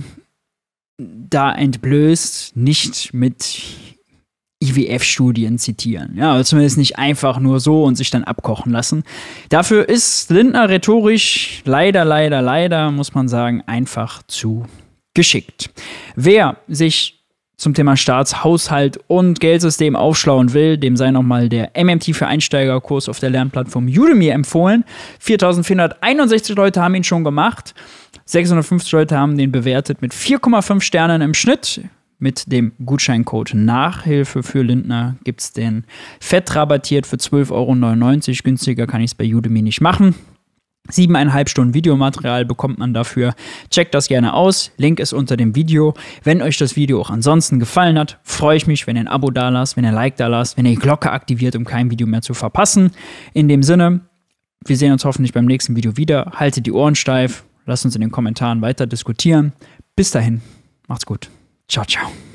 da entblößt, nicht mit I W F-Studien zitieren. Ja, also zumindest nicht einfach nur so und sich dann abkochen lassen. Dafür ist Lindner rhetorisch leider, leider, leider, muss man sagen, einfach zu geschickt. Wer sich zum Thema Staatshaushalt und Geldsystem aufschlauen will, dem sei nochmal der M M T für Einsteigerkurs auf der Lernplattform Udemy empfohlen. viertausendvierhunderteinundsechzig Leute haben ihn schon gemacht. sechshundertfünfzig Leute haben den bewertet mit vier Komma fünf Sternen im Schnitt. Mit dem Gutscheincode Nachhilfe für Lindner gibt es den fett rabattiert für zwölf Euro neunundneunzig. Günstiger kann ich es bei Udemy nicht machen. Siebeneinhalb Stunden Videomaterial bekommt man dafür. Checkt das gerne aus. Link ist unter dem Video. Wenn euch das Video auch ansonsten gefallen hat, freue ich mich, wenn ihr ein Abo da lasst, wenn ihr ein Like da lasst, wenn ihr die Glocke aktiviert, um kein Video mehr zu verpassen. In dem Sinne, wir sehen uns hoffentlich beim nächsten Video wieder. Haltet die Ohren steif. Lasst uns in den Kommentaren weiter diskutieren. Bis dahin, macht's gut. Ciao, ciao.